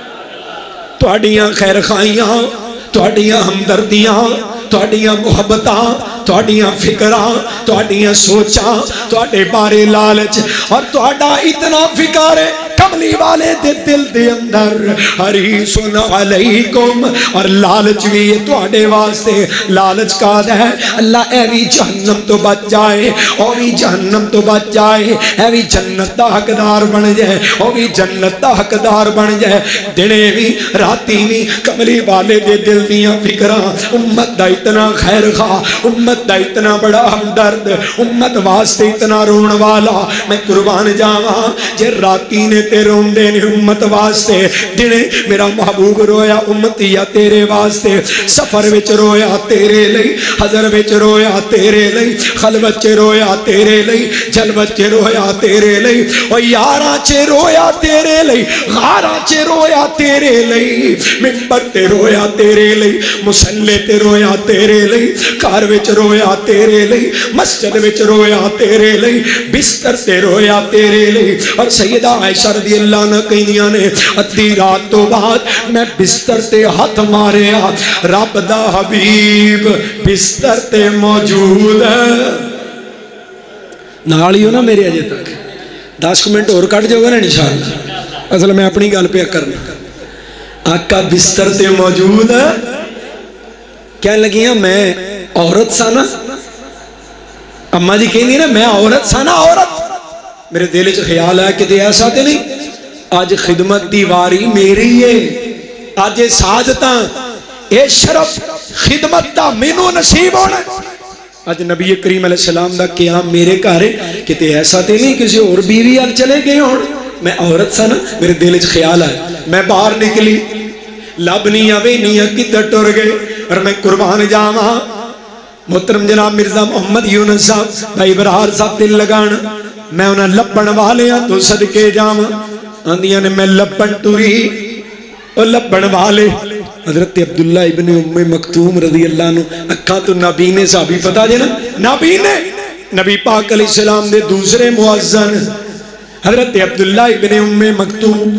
تہاڈیاں خیر خائیاں تہاڈیاں ہمدردیاں تہاڈیاں محبتاں تہاڈیاں فکراں تہاڈیاں سوچاں تہاڈے بارے لالچ اور تہاڈا اتنا فکر ہے کملی والے دے دل دے اندر حریص علیکم اور لالچ بھی ہے تہاڈے واسطے لالچ کا ہے اللہ اے بھی جہنم تو بچ جائے او بھی جہنم تو بچ جائے اے بھی جنت دا حقدار بن جائے او بھی جنت دا حقدار بن جائے دنے بھی راتی بھی کملی والے دے دل دیاں فکراں امت دا اتنا خیر خواہ امت دا اتنا بڑا ہمدرد امت واسطے اتنا رون والا میں قربان جاواں جے راتی نے تے روندے نے امت واسطے دنے میرا محبوب رویا امتیا تیرے واسطے سفر وچ رویا تیرے لئی حضر وچ رویا تیرے لئی خلوت چ رویا تیرے لئی جلوت چ رویا تیرے لئی او یاراں چ رویا تیرے لئی غاراں چ رویا تیرے لئی منبر تے رویا تیرے لئی مصلی تے رویا تیرے لئی گھر وچ رویا تیرے لئی مسجد وچ رویا تیرے لئی بستر تے رویا تیرے لئی اور سیدہ عائشہ رضی اللہ عنہ کہنیاں نے ادھی رات تو بعد میں بستر تے ہاتھ ماریا رب دا حبیب بستر تے موجود ہے نال ہی ہو نا میرے اجے تک دس منٹ اور کٹ جاؤ گا نا انشاءاللہ اصل میں اپنی گل پہ کرنا آقا بستر تے موجود ہے کہنے لگیاں میں عورت سا نا اماں جی کہنی نا میں عورت سا نا عورت میرے دل چ خیال ہے کہ ایسا تے نہیں آج خدمت دی واری میری ہے آج سعادتاں اے شرف خدمت دا مینوں نصیب ہونا آج نبی کریم علیہ السلام دا قیام میرے گھر ہے کہ ایسا تے نہیں کسی اور بیوی ال چلے گئے ہون میں عورت سا نا میرے دل چ خیال ہے میں باہر نکلی لب نہیں آوے نہیں کدھر ٹر گئے اور میں قربان جاواں محترم جناب مرزا محمد یونس صاحب بھائی برار صاحب دل لگانا میں انہاں لبن والے ہاں تو صدقے جاواں آندیاں نے میں لبن ٹری اور لبن والے حضرت عبداللہ ابن ام مکتوم رضی اللہ عنہ اکھاں تو نابینے صحابی پتا جے نا نابینے نبی پاک علیہ السلام دے دوسرے معزن حضرت عبداللہ ابن ام مکتوم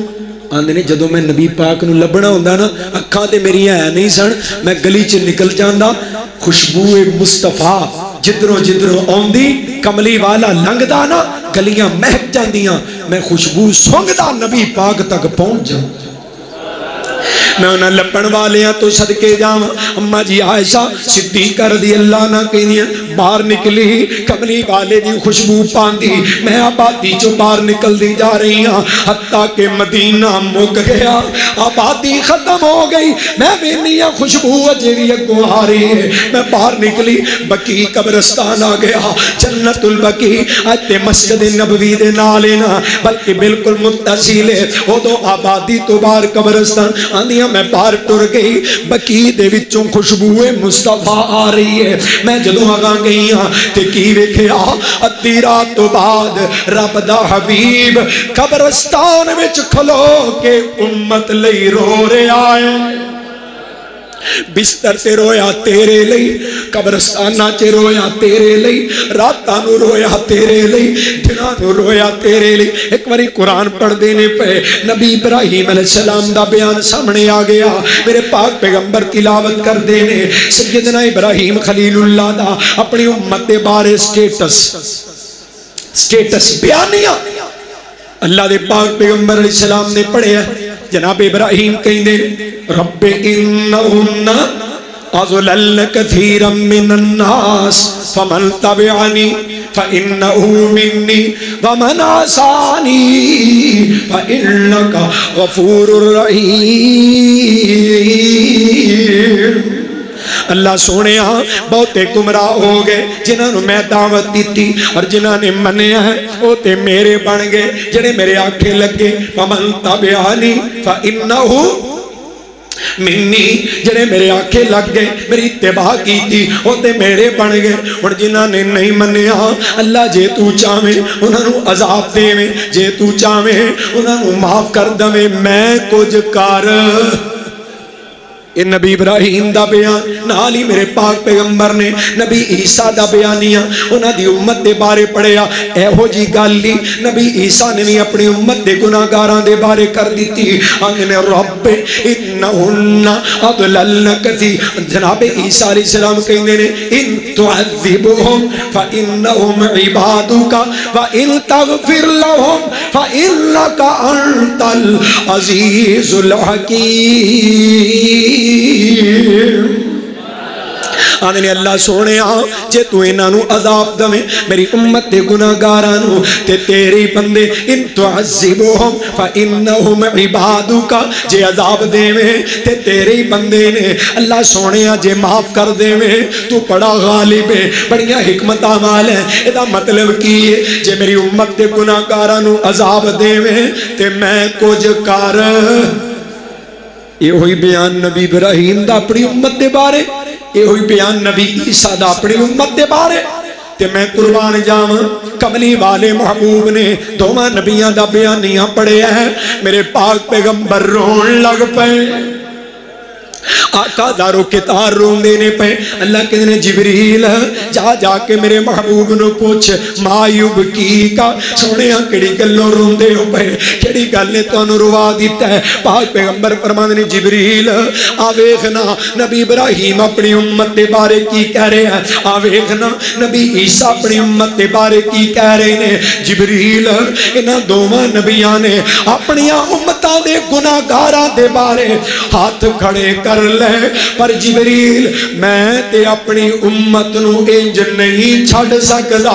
آندے نے جدوں میں نبی پاک نو لبنا ہوندا نا اکھاں تے میری ہے نہیں سن میں گلی چ نکل جاندا خوشبو مصطفیٰ جدروں جدروں آندی کملی والا لنگدا نا گلیاں مہک جاندیاں میں خوشبو سونگدا نبی پاک تک پہنچ جاؤں میں انہاں لپن والیاں تو صدقے جاواں اماں جی عائشہ صدیقہ رضی اللہ عنہ کہندیاں باہر نکلی کملی والے دی خوشبو پاندی میں آبادی چوں باہر نکل دی جا رہی ہاں حتیٰ کہ مدینہ مک گیا آبادی ختم ہو گئی میں وینی ہاں خوشبو اجے وی اگوں آ رہی ہے میں باہر نکلی بقیع قبرستان آ گیا جنت البقیع تے مسجد نبوی دے نال نا بلکہ بالکل متصل ہے اودوں آبادی تو باہر قبرستان آندیاں میں باہر ٹر گئی بقیع دے وچوں خوشبو مصطفیٰ آ رہی ہے میں جدوں آگاں گئی ہاں تے کی ویکھیا ادھی رات تو بعد رب دا حبیب قبرستان وچ کھلو کے امت لئی رو رہا ہے بستر تے رویا تیرے لئی قبرستانہ چے رویا تیرے لئی راتاں نو رویا تیرے لئی دناں نو رویا تیرے لئی ایک باری قرآن پڑھ دینے پہ نبی ابراہیم علیہ السلام دا بیان سامنے آ گیا میرے پاک پیغمبر تلاوت کر دینے سیدنا ابراہیم خلیل اللہ دا اپنی امت دے بارے سٹیٹس سٹیٹس بیانیاں اللہ دے پاک پیغمبر علیہ السلام نے پڑھے جناب ابراہیم کہیں دے رب انہن اضللن کثیرا من الناس فمن تبعنی فإنہو منی ومن عصانی فإنکا غفور الرحیم اللہ سونے ہاں بہتے گمراہ ہو گئے جنہاں نو میں دعوت دیتی اور جنہاں نے منیا ہے وہ تے میرے بن گئے جنہیں میرے آنکھیں لگے فمن تبعنی فإنہو منی جنہیں میرے آنکھیں لگ گئے میری اتباع کی تھی وہ تے میرے بن گئے اور جنہاں نے نہیں منیا اللہ جے تو چاہویں انہاں نو عذاب دے میں جے تو چاہویں انہاں نو معاف کر دے میں کچھ کر یہ نبی ابراہیم دا بیان نالی میرے پاک پیغمبر نے نبی عیسیٰ دا بیانیاں انہاں دی امت دے بارے پڑھیا اے ہو جی گالی نبی عیسیٰ نے بھی اپنی امت دے گناہگاراں دے بارے کر دیتی آنگنے رب انہن اضللن کثیر جناب عیسیٰ علیہ السلام کہنے نے ان تعذبهم فإنهم عبادك وإن تغفر لهم فإنك أنت العزيز الحكيم آنے اللہ سونے آؤ جے تو انہاں نو عذاب دمیں میری امت دے گناہگاراں نو تے تیری بندے ان تعذبهم فإنهم عبادك جے عذاب دیویں تے تیری بندے نے اللہ سونے آ جے معاف کر دیویں تو بڑا غالب ہے بڑیاں حکمت اعمال ہے ادا مطلب کی ہے جے میری امت دے گناہگاراں نو عذاب دیویں تے میں کچھ کر یہ ہوئی بیان نبی ابراہیم دا اپنی امت دے بارے یہ ہوئی بیان نبی عیسیٰ دا اپنی امت دے بارے تے میں قربان جاواں کملی والے محبوب نے دوواں نبیاں دا بیانیاں پڑھے ہیں میرے پاک پیغمبر رون لگ پے آقا دارو کتار رون دینے پہ اللہ کہنے نے جبریل جا جا کے میرے محبوب نو پوچھ مایوب کی کا سونے ہاں کڑی گلوں رون دے ہو پہ کڑی گلنے تو انو روا دیتا ہے پاک پیغمبر فرمان نے جبریل آویخنا نبی ابراہیم اپنی امت دے بارے کی کہہ رہے ہیں آویخنا نبی عیسیٰ اپنی امت دے بارے کی کہہ رہے ہیں جبریل انہاں دوواں نبیاں نے اپنی امتاں دے گناہگاراں دے بارے ہاتھ کھڑے کر لے پر جبریل میں تے اپنی امت نو انج نہیں چھڑ سکدا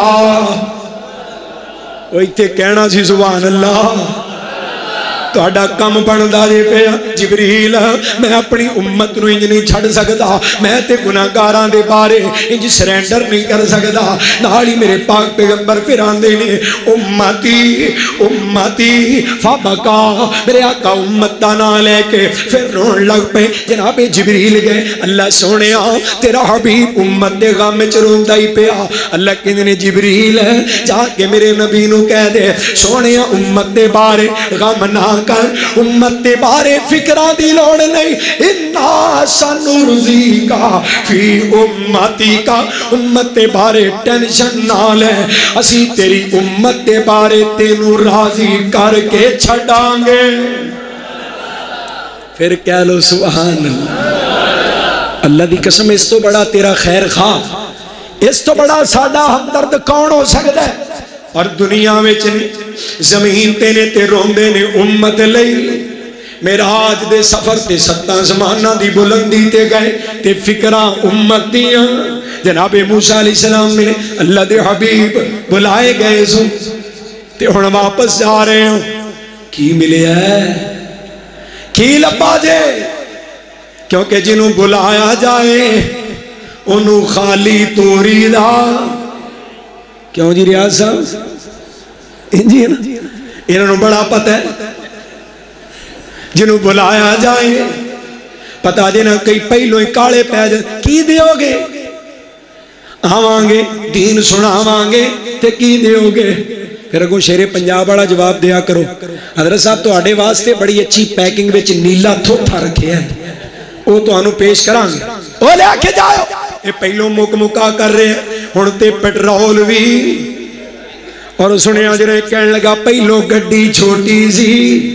وہی تے کہنا سی سبحان اللہ تہاڈا کم بندا جے پیا جبریل میں اپنی امت نو انج نہیں چھڑ سکدا میں تے گناہگاراں دے بارے انج سرینڈر نہیں کر سکدا نال ہی میرے پاک پیغمبر پھر آندے نے امتی امتی فبکا میرے آقا امت دا نام لے کے پھر رون لگ پے جناب جبریل گئے اللہ سونیا تیرا حبیب امت دے غم وچ روندا ہی پیا اللہ کہندے نے جبریل جا کے میرے نبی نو کہہ دے سونیا امت دے بارے غم نہ کر امت دے بارے فکرہ دی لوڑ نہیں انا سنرزی کا فی امتی کا امت دے بارے ٹینشن نہ لے اسی تیری امت دے بارے تینو راضی کر کے چھڑاں گے پھر کہہ لو سبحان اللہ۔ اللہ دی قسم اس تو بڑا تیرا خیر خواہ، اس تو بڑا ساڈا ہمدرد کون ہو سکتا ہے؟ اور دنیا میں چنے زمین تے نے تے روندے نے امت لئی، معراج دے سفر تے ستاں زمانہ دی بلندی تے گئے تے فکراں امت دیاں۔ جناب موسیٰ علیہ السلام نے اللہ دے حبیب بلائے گئے سو تے ہن واپس جا رہے ہوں، کی ملے ہے کی لبا جے؟ کیونکہ جنہوں بلایا جائے انہوں خالی توری دا، کیوں جی ریاض صاحب جی نا انہوں بڑا پتہ ہے، جنہوں بلایا جائے پتہ جنہوں کئی پہلوں ہی کالے پہ جائے کی دیو گے؟ آوانگے دین سناوانگے تے کی دیو گے؟ پھر اگوں شیر پنجاب والا جواب دیا کرو، حضرت صاحب تو آڑے واسطے بڑی اچھی پیکنگ وچ نیلا تھوپا رکھے ہیں، وہ تو آنو پیش کرانگے، وہ لے کے جاؤ۔ یہ پہلوں مک مکا کر رہے ہیں، ہونتے پیٹرول بھی، اور سنے آجرے کہنے لگا پہلوں گڈی چھوٹی سی،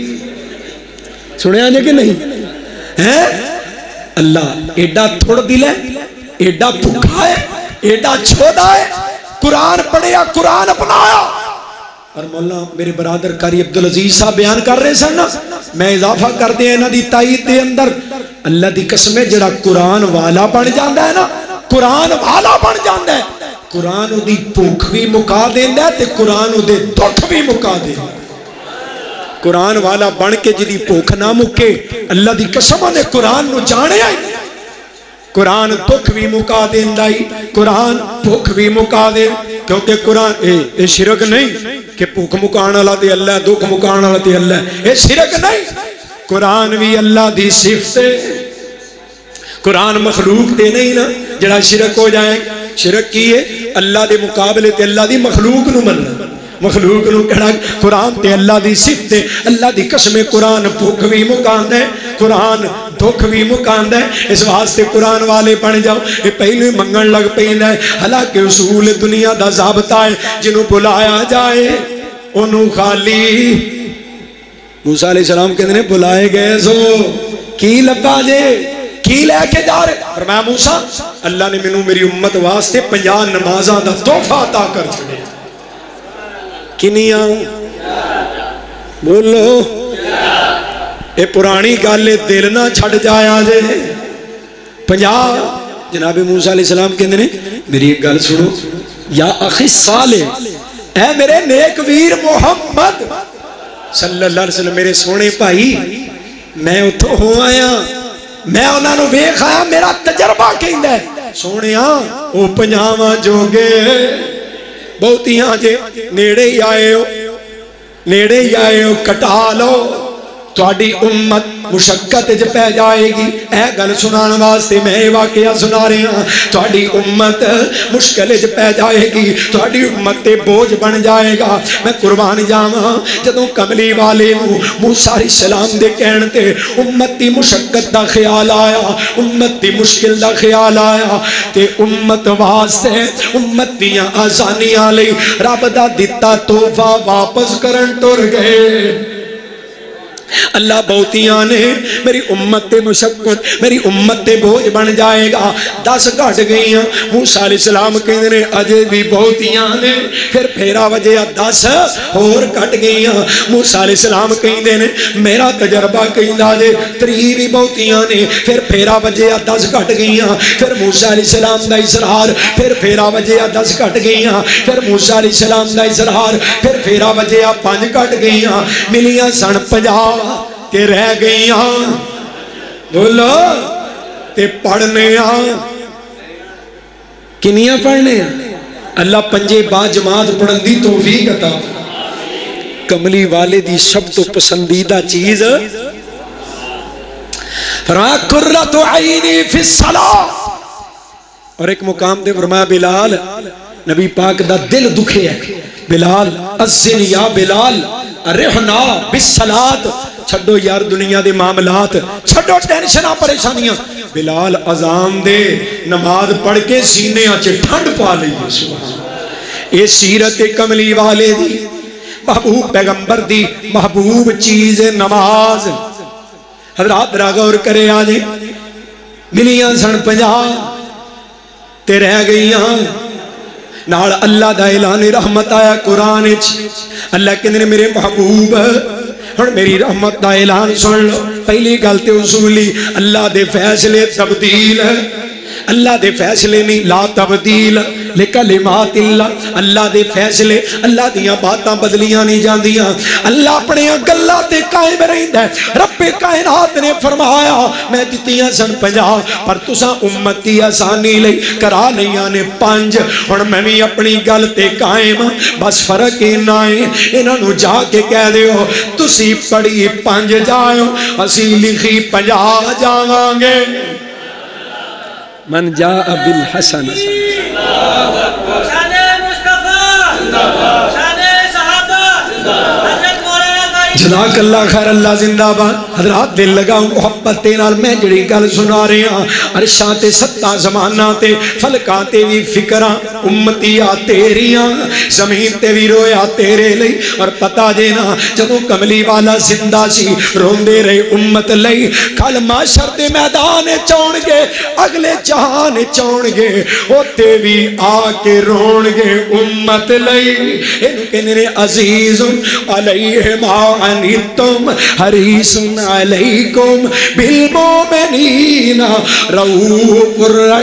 سنے آجے کہ نہیں ہے؟ اللہ ایڈا تھوڑ دل ہے، ایڈا پھکا ہے، ایڈا چھوڑا ہے، قرآن پڑھیا قرآن اپنایا۔ اور مولا میرے برادر قاری عبدالعزیز صاحب بیان کر رہے سن نا، میں اضافہ کر دیا انہاں دی تائید دے اندر، اللہ دی قسم ہے جڑا قرآن والا بن جاندا ہے نا، قرآن والا بن جاندا ہے، قرآن او دی بھوک بھی مکا دیندا ہے تے قرآن او دے دکھ بھی مکا دیندا ہے۔ قرآن والا بن کے جدی بھوک نہ مکے، اللہ دی قسم نے قرآن نو جانے آئی، قرآن دکھ بھی مکا دیندا ہی، قرآن بھوک بھی مکا دے، کیونکہ قرآن اے, اے شرک نہیں کہ بھوک مکان والا تے اللہ، دکھ مکان والا تے اللہ، اے شرک نہیں، قرآن بھی اللہ دی صفت ہے، قرآن مخلوق تے نہیں نا جڑا شرک ہو جائے۔ شرک کی ہے اللہ دے مقابلے تے اللہ دی مخلوق نو مننا، مخلوق نو کہنا قرآن تے اللہ دی صفت ہے، اللہ دی قسم قرآن بھوک بھی مکاندا ہے، قرآن دکھ بھی مکاندا ہے، اس واسطے قرآن والے بن جاؤ۔ یہ پہلے منگن لگ پیندا ہے، حالانکہ اصول دنیا دا ضابطہ ہے جنوں بلایا جائے انہوں خالی۔ موسیٰ علیہ السلام کہتے ہیں بلائے گئے سو کی لبا جے کی لے کے جا رہے؟ فرمایا موسیٰ اللہ نے منوں میری امت واسطے پنجاہ نمازاں دا تحفہ عطا کر چھڑے۔ کنیاں بولو اے پرانی گالے دل نہ چھڑ جایا جے پنجاہ۔ جناب موسیٰ علیہ السلام کہتے ہیں میری ایک گل سنو یا اخی صالح، اے میرے نیک ویر محمد صلی اللہ علیہ وسلم، میرے سونے بھائی میں اتھو ہوں آیا، میں انہاں نو ویکھ آیا، میرا تجربہ کہندا ہے سونیا او پنجاواں جوگے بہتیاں جے نیڑے ہی آئے ہو، نیڑے ہی آئے ہو، کٹا لو، تواڈی امت مشقت وچ پہ جائے گی۔ اے گل سنان واسطے میں واقعہ سنا رہا ہاں، تواڈی امت مشکل وچ پہ جائے گی، تواڈی امت تے بوجھ بن جائے گا۔ میں قربان جاواں جدوں کملی والے نوں موسیٰ علیہ السلام دے کہن تے امت دی مشقت دا خیال آیا، امت دی مشکل دا خیال آیا تے امت واسطے امت دیاں آسانیاں لئی رب دا دتا تحفہ واپس کرن ٹر گئے۔ اللہ بہتیاں نے میری امت تے مشقت میری امت تے بوجھ بن جائے گا، دس گھٹ گئی ہیں۔ موسیٰ علیہ السلام کہتے ہیں اجے بھی بہتیاں نے، پھر پھیرا وجہ دس اور گھٹ گئی ہیں۔ موسیٰ علیہ السلام کہتے ہیں میرا تجربہ کہندا جے تری بھی بہتیاں نے، پھر پھیرا وجہ دس گھٹ گئی ہیں۔ پھر موسیٰ علیہ السلام دا اصرار، پھر پھیرا وجہ دس گھٹ گئی ہیں۔ پھر موسیٰ علیہ السلام دا اصرار، پھر پھیرا وجہ پانچ گھٹ گئی ہیں۔ ملیاں سن پنجاہ تے رہ گئی ہاں، بولو تے پڑھنے ہاں، کنیاں پڑھنے ہاں؟ اللہ پنجے با جماعت پڑھن دی توفیق عطا۔ کملی والے دی سب تو پسندیدہ چیز فرمایا قرۃ عینی فی الصلاۃ، اور ایک مقام دے فرمایا بلال نبی پاک دا دل دکھے ہے، بلال اذن یا بلال ارحنا بالصلاۃ، چھڑو یار دنیا دے معاملات، چھڑو ٹینشنہ پریشانیاں، بلال اذان دے نماز پڑھ کے سینے آچے ٹھنڈ پا لئیے۔ سبحان اے سیرت کملی والے دی محبوب پیغمبر دی محبوب چیز نماز، حضرات ذرا غور کرے آجے ملیاں سن پنجا تے رہ گئیاں نال اللہ دا اعلان رحمت آیا قرآن اللہ کہندے نے میرے محبوب ہن میری رحمت دا اعلان سن لو پہلی گل تے اصولی اللہ دے فیصلے تبدیل اللہ دے فیصلے نہیں لا تبدیل لکلمات اللہ اللہ دے فیصلے اللہ دیاں باتاں بدلیاں نہیں جاندیاں اللہ اپنے گلاں تے قائم رہندا ہے رب کائنات نے فرمایا میں دتیاں سن پنجاہ پر تساں امتی آسانی لئی کرا لیاں نے پنج ہن میں بھی اپنی گل تے قائم بس فرق انہاں ہے انہاں نو جا کے کہہ دیو تسی پڑھی پنج جاؤ اسی لکھی پنجاہ جاواں گے من جاء بالحسن شان مصطفیٰ شان صحابہ حضرت مولانا جزاک اللہ خیر اللہ زندہ باد حضرات دل لگاؤ محبت تے نال میں جڑی گل سنا رہے ہاں عرشاں تے ستاں زماناں تے فلکاں تے وی فکراں امتیاں تیریاں زمین تے وی رویا تیرے لئی اور پتہ جے نا جدوں کملی والا زندہ سی روندے رہے امت لئی کل معاشر دے میدان چون گے اگلے جہان چون گے اوتے وی آ کے رون گے امت لئی اینو کہندے نے عزیز علیہ ما عنتم حریص علیکم بالمؤمنین رؤوف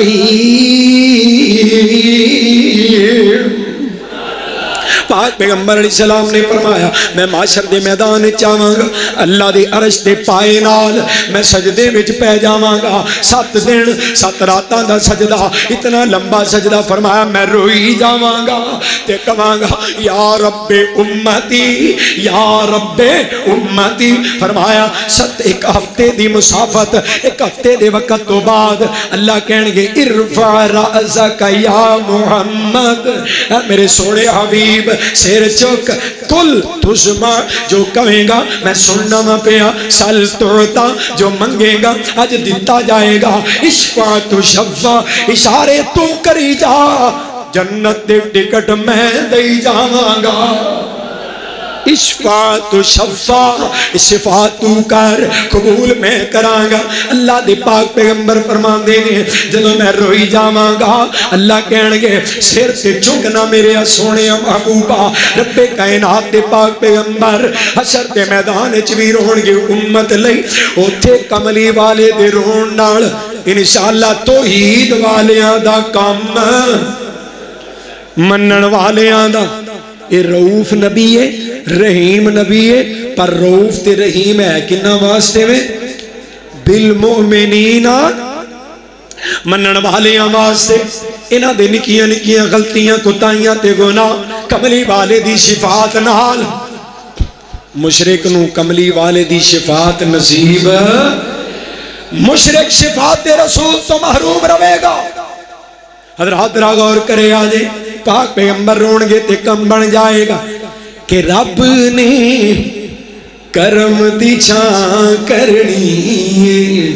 رحیم پاک پیغمبر علیہ السلام نے فرمایا میں معاشر دے میدان چاہاں گا اللہ دے عرش دے پائے نال میں سجدے وچ پہ جاواں گا سات دن سات راتاں دا سجدہ اتنا لمبا سجدہ فرمایا میں روئی جاواں گا تے کہاں گا یا رب امتی یا رب امتی فرمایا ست ایک ہفتے دی مسافت ایک ہفتے دے وقت تو بعد اللہ کہن گے ارفع رأسک یا محمد اے میرے سونے حبیب سیر چوک کل تسمع جو کہیں گا میں سننا میں پیا سل توڑتا جو منگے گا آج دیتا جائے گا اشفا تو شفا اشارے تو کری جا جنت دے ٹکٹ میں دئی جاواں گا اشفا تو شفا شفا تو کر قبول میں کراں گا اللہ دے پاک پیغمبر فرمان دے نے جدوں میں روئی جاواں گا اللہ کہن گے سر تے جھکنا میرے سونے محبوبا رب کائنات دے پاک پیغمبر حشر دے میدان وچ وی رون گے امت لئی اوتھے کملی والے دے رون نال انشاءاللہ توحید والیاں دا کام منن والیاں دا اے رؤوف نبی ہے رحیم نبی ہے پر رؤوف تے رحیم ہے کنہ واسطے میں بالمؤمنین منن والیاں واسطے انہاں دے نکیاں نکیاں غلطیاں کوتاہیاں تے گناہ کملی والے دی شفاعت نال مشرک نو کملی والے دی شفاعت نصیب مشرک شفاعت رسول تو محروم رہے گا حضرات را غور کرے آجے پاک پیغمبر رون گے تے کم بن جائے گا کہ رب نے کرم دی چھاں کرنی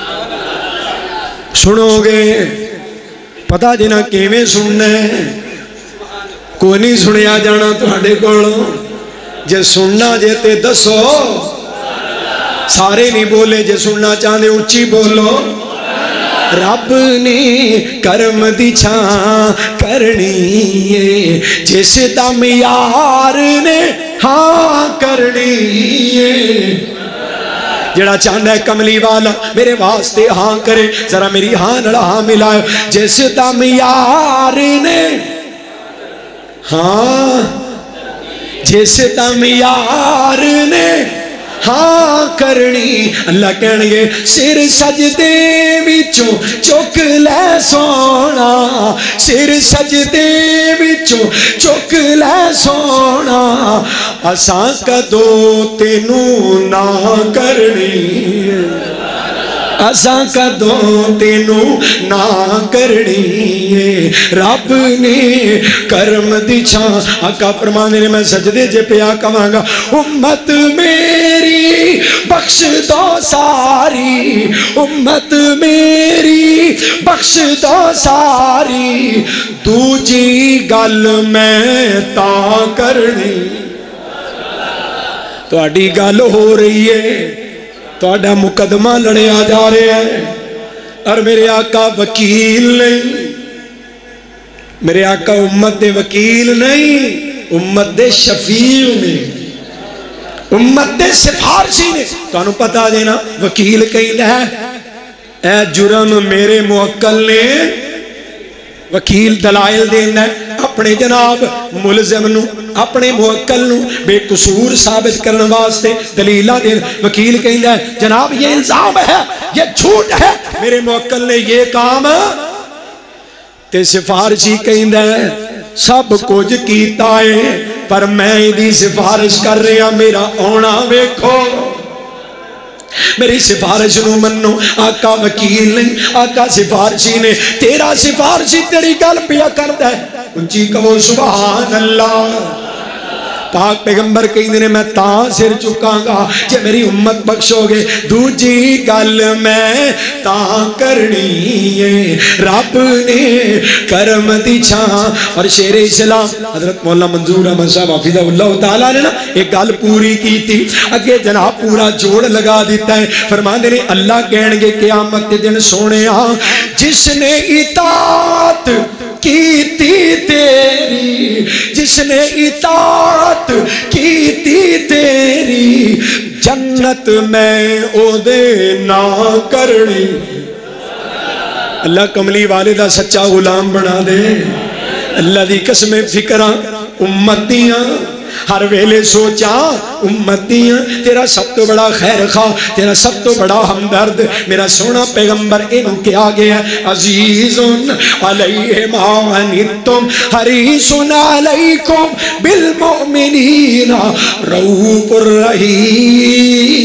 سنو گے پتہ جنا کیویں سننا ہے کوئی نہیں سنیا جانا تہاڈے کولوں جے سننا جے تے دسو سارے نہیں بولے جے سننا چاہندے اونچی بولو رب نے کرم دی چھاں کرنی ہے جس دم یار نے ہاں کرنی ہے جڑا چاہنا ہے کملی والا میرے واسطے ہاں کرے ذرا میری ہاں نڑا ہاں ملائے جس دم یار نے ہاں جس دم یار نے ہاں کرنی اللہ کہنے گے سر سجدے وچوں چک لے سونا سر سجدے وچوں چک لے سونا اساں کدو تینوں نہ کرنی اساں کدوں تینوں نہ کرنی ہے رب نے کرم دی چھاں آقا فرمانے نے میں سجدے جے پیا کہاں گا امت میری بخش دو ساری امت میری بخش دو ساری دوجی گل میں تا کرنی تو اڈی گل ہو رہی ہے تہاڈا مقدمہ لڑیا جا رہا ہے اور میرے آقا وکیل نہیں، میرے آقا امت دے وکیل نہیں، امت دے شفیع نے، امت دے سفارشی نے۔ تانوں پتا دینا وکیل کہیں ہے اے جرم میرے موکل نے، وکیل دلائل دینا ہے اپنے جناب ملزم نو، اپنے موکل نو بے قصور ثابت کرنے واسطے دلیلہ دینا۔ وکیل کہیں ہے جناب یہ الزام ہے، یہ جھوٹ ہے، میرے موکل نے یہ کام، تے سفارشی کہیں ہے سب کچھ کیتا ہے پر میں دی سفارش کر رہا، میرا اونا ویکھو، میری سفارش نو منو۔ آقا وکیل نہیں، آقا سفارشی نے، تیرا سفارشی تیری گل پیا کردا ہے، اونچی کہو سبحان اللہ۔ پاک پیغمبر کہیں نے میں تاں سر چکاں گا جے میری امت بخشو گے، دوجی گل میں تاں کرنی ہے رب نے کرم دی چھاں۔ اور شیر اسلام حضرت مولانا منظور احمد صاحب حافظہ اللہ تعالیٰ نے نا ایک گل پوری کی تھی، اگے جناب پورا جوڑ لگا دیتا ہے، فرماندے نے اللہ کہن گے قیامت کے دن سونیا جس نے اطاعت کی تی تیری، جس نے اطاعت کی تی تیری، جنت میں او دے نہ کرنی۔ اللہ کملی والے دا سچا غلام بنا دے، اللہ دی قسم فکراں امتیاں ہر ویلے سوچا امتیاں، تیرا سب تو بڑا خیر خواہ، تیرا سب تو بڑا ہمدرد میرا سونا پیغمبر انہوں کیا گیا عزیزن علیہ ما عنتم حریص علیکم بالمؤمنین رؤوف الرحیم۔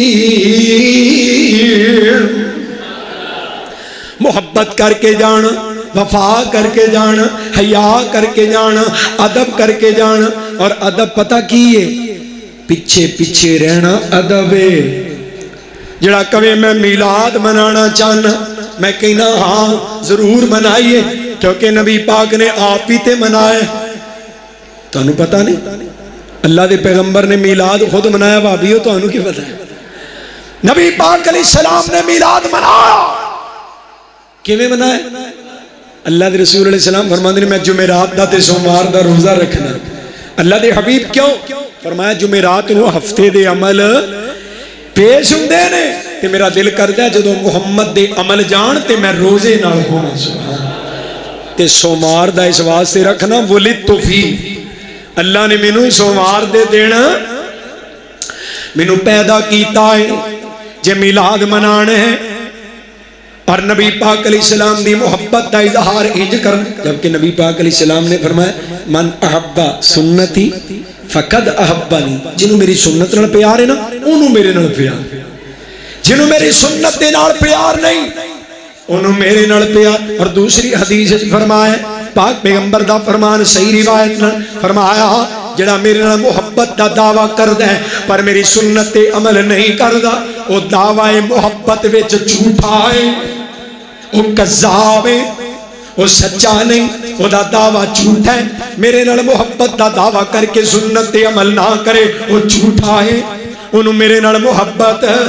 محبت کر کے جانا، وفا کر کے جانا، حیا کر کے جانا، ادب کر کے جانا۔ اور ادب پتہ کیے پیچھے پیچھے رہنا ادب ہے۔ جڑا کبھی میں میلاد منانا چاہنا، میں کہنا ہاں ضرور منائیے کیونکہ نبی پاک نے آپ ہی تے منائے۔ تو انہوں پتہ نہیں اللہ دے پیغمبر نے میلاد خود منایا، بھابیو تو انہوں کی پتہ ہے نبی پاک علیہ السلام نے میلاد منایا، کیویں منائے؟ اللہ دے رسول علیہ السلام فرماندے نے میں جمعرات دا تے سوموار دا روزہ رکھنا۔ اللہ دے حبیب کیوں؟ فرمایا جمعرات نو ہفتے دے عمل پیش ہوندے نے تے میرا دل کردا ہے جدوں محمد دے عمل جان تے میں روزے نال ہونا سبحان تے سوموار دا اس واسطے رکھنا ولدت فی، اللہ نے مینوں سوموار دے دینا، مینوں پیدا کیتا ہے جے میلاد منانا ہے۔ اور نبی پاک علیہ السلام دی محبت دا اظہار انج کر، جبکہ نبی پاک علیہ السلام نے فرمایا من احب سنتی فقد احبنی، جنہوں میری سنت نال پیار ہے نا انہوں میرے نال پیار، جنہوں میری سنت دے نال پیار نہیں انہوں میرے نال پیار۔ اور دوسری حدیث فرمایا پاک پیغمبر دا فرمان صحیح روایت نال فرمایا جڑا میرے نال محبت دا دعویٰ کردا ہے پر میری سنت تے عمل نہیں کردا، وہ دعوی محبت وچ جھوٹا ہے، وہ کذاب ہے، وہ سچا نہیں، وہ دا دعویٰ جھوٹا ہے۔ میرے نال محبت دا دعویٰ کر کے سنت تے عمل نہ کرے وہ جھوٹا ہے، انہوں میرے نال محبت ہے۔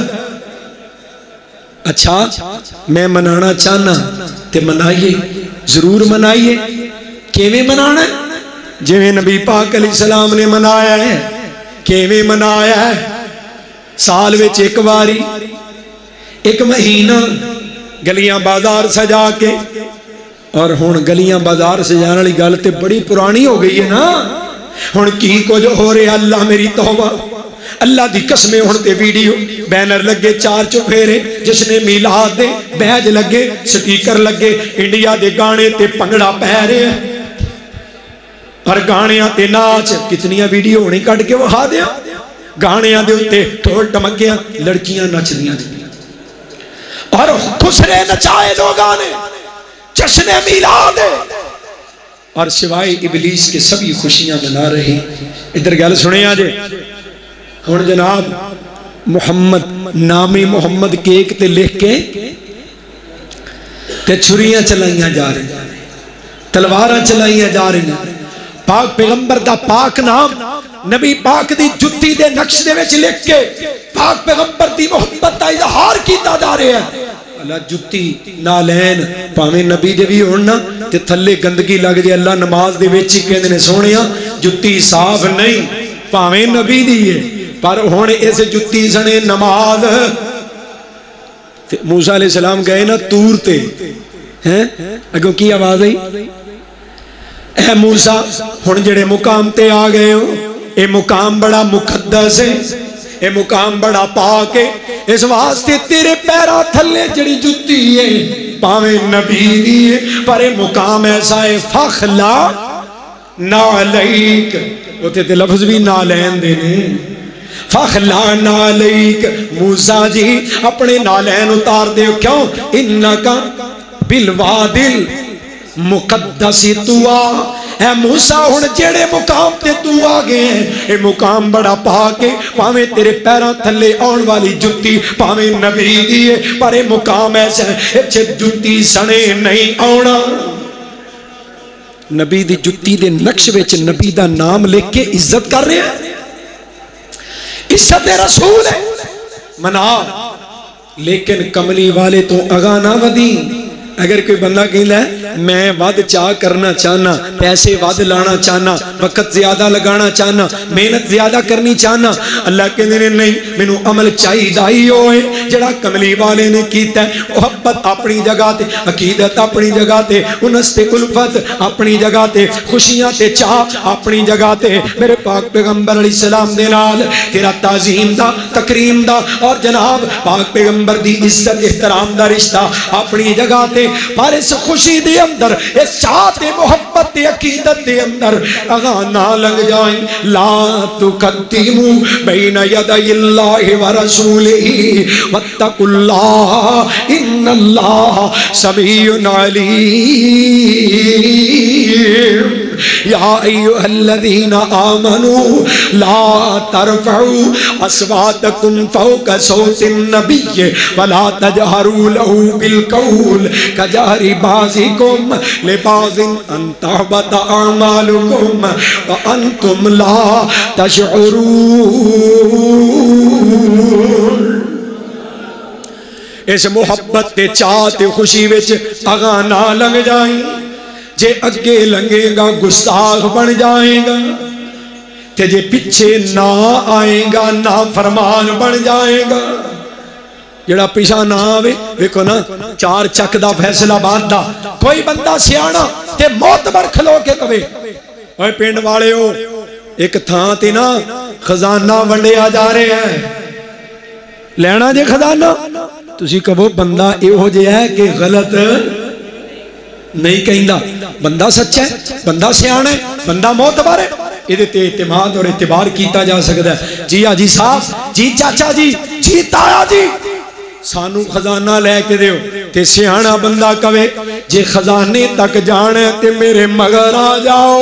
اچھا میں منانا چاہنا تے منائیے، ضرور منائیے۔ کیویں منانا ہے؟ جویں نبی پاک علیہ السلام نے منایا ہے۔ کیویں منایا ہے؟ سال وچ ایک باری، ایک مہینہ گلیاں بازار سجا کے، اور ہن گلیاں بازار سجانے والی گل تے بڑی پرانی ہو گئی ہے نا، ہن کی کچھ ہو رہا اللہ میری توبہ، اللہ دی قسمیں ہن تے ویڈیو بینر لگے چار چوفیرے، جس نے میلاد دے بیج لگے، سپیکر لگے، انڈیا دے گانے تے پنگڑا پہ رہے ہیں اور گانیاں تے ناچ، کتنیاں ویڈیو ہونی کٹ کے وہا دیا، گانیاں دے اتے ٹھول ٹمکیاں لڑکیاں نچ دیاں اور خسرے نچائے لوگانے جشن میلاد ہے، اور سوائے ابلیس کے سبھی خوشیاں منا رہے۔ ادھر گل سنے آجے ہن جناب محمد نامی محمد کیک تے لکھ کے تے چھریاں چلائیاں جا رہی ہیں، تلواراں چلائیاں جا رہی ہیں، پاک پیغمبر دا پاک نام نبی پاک دی جتی دے نقش دے وچ لکھ کے پاک پیغمبر دی محبت دا اظہار کیتا جا رہا ہے اللہ جتی نالین پاویں نبی دے بھی ہونا تے تھلے گندگی لگ جائے اللہ نماز دے وچ کہندے نے سونیا جتی صاف نہیں پاویں نبی دی ہے پر ہن اس جتی سنے نماز موسیٰ علیہ السلام گئے نا تور تے ہیں اگوں کی آواز آئی اے موسیٰ ہن جڑے مقام تے آ گئے ہو اے مقام بڑا مقدس ہے اے مقام بڑا پاک ہے اس واسطے تیرے پیرا تھلے جڑی جتی ہے پاویں نبی دی ہے پر اے مقام ایسا ہے فخلا نالیک ہوتے تے لفظ بھی نالین دینے فخلا نالیک موسیٰ جی اپنے نالین اتار دے کیوں انکا بالوادل مقدسی توا اے موسیٰ ہن جڑے مقام تے تو آ گئے ہیں اے مقام بڑا پاک ہے پاویں تیرے پیراں تھلے آن والی جتی پاویں نبی دی ہے پر اے مقام ایسا ہے اچھے جتی سنے نہیں آنا نبی دی جتی دے نقش وچ نبی دا نام لکھ کے عزت کر رہے ہیں عزت رسول ہے منا لیکن کملی والے تو اگا نہ ودی اگر کوئی بندہ کہتا ہے میں ود چاہ کرنا چاہنا پیسے ود لانا چاہنا وقت زیادہ لگانا چاہنا محنت زیادہ کرنی چاہنا اللہ کہتے ہیں نہیں مینوں عمل چاہیے ہوئے جڑا کملی والے نے کیتا ہے محبت اپنی جگہ تے عقیدت اپنی جگہ تے انس تے الفت اپنی جگہ تے خوشیاں تے چاہ اپنی جگہ تے میرے پاک پیغمبر علیہ السلام دے نال تیرا تعظیم دا تکریم دا اور جناب پاک پیغمبر دی عزت احترام دا رشتہ اپنی جگہ تے پر اس خوشی دے اندر اس چاہت محبت دے عقیدت دے اندر اگاں نہ لگ جائیں لا تقدموا بین یدی اللہ ورسولہ واتقوا اللہ ان اللہ سمیع علیم یا ایھا الذین آمنوا لا ترفعوا اصواتکم فوق صوت النبی ولا تجہروا له بالقول کجہر بعضکم لبعض ان تحبط اعمالکم وانتم لا تشعرون اس محبت تے چاہت خوشی وچ اگاں نہ لگ جائیں جے اگے لنگے گا گستاخ بن جائے گا تے جے پیچھے نہ آئے گا نا فرمان بن جائے گا جڑا پیچھا نہ آوے ویکھو نا چار چک دا فیصلہ بات دا کوئی بندہ سیانا تے معتبر کھلو کے کہے اوے پنڈ والے ہو ایک تھاں تے نا خزانہ ونڈیا جا رہے ہیں لینا جے خزانہ تسی کہو بندہ ایہو جہا ہے کہ غلط نہیں کہندا بندہ سچا ہے بندہ سیانا ہے بندہ معتبر ہے یہ تے اعتماد اور اعتبار کیتا جا سکتا ہے جی آجی صاحب جی چاچا جی جی تایا جی سانو خزانہ لے کے دیو تے سیانا بندہ کہے جے خزانے تک جانے تے میرے مگر آ جاؤ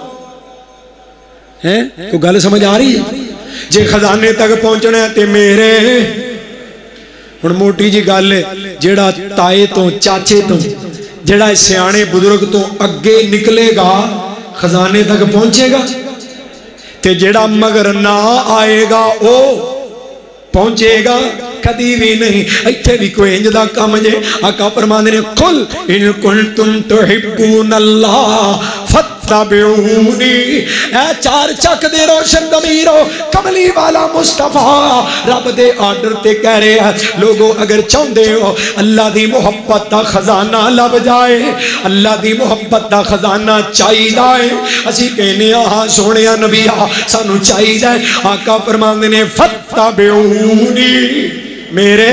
ہیں کوئی گل سمجھ آ رہی ہے جے خزانے تک پہنچنا تے میرے ہن موٹی جی گل ہے جیڑا تائے تو چاچے تو جڑا سیانے بزرگ تو اگے نکلے گا خزانے تک پہنچے گا تے جڑا مگر نہ آئے گا او پہنچے گا کدی بھی نہیں ایتھے بھی کوئی انج دا کم جے آقا فرماندے نے قل ان کنتم تحبون اللہ فتبعونی اے چار چک دے روشن ضمیرو کملی والا مصطفیٰ رب دے آرڈر تے کہہ رہے ہیں لوگوں اگر چاہندے ہو اللہ دی محبت دا خزانہ لب جائے اللہ دی محبت دا خزانہ چاہیدا ہے اسی کہنے ہاں سونیا نبی سانو چاہیدا ہے آقا فرماندے نے فتبعونی میرے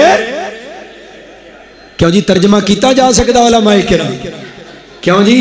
کیوں جی ترجمہ کیتا جا سکتا علماء کرام کیوں جی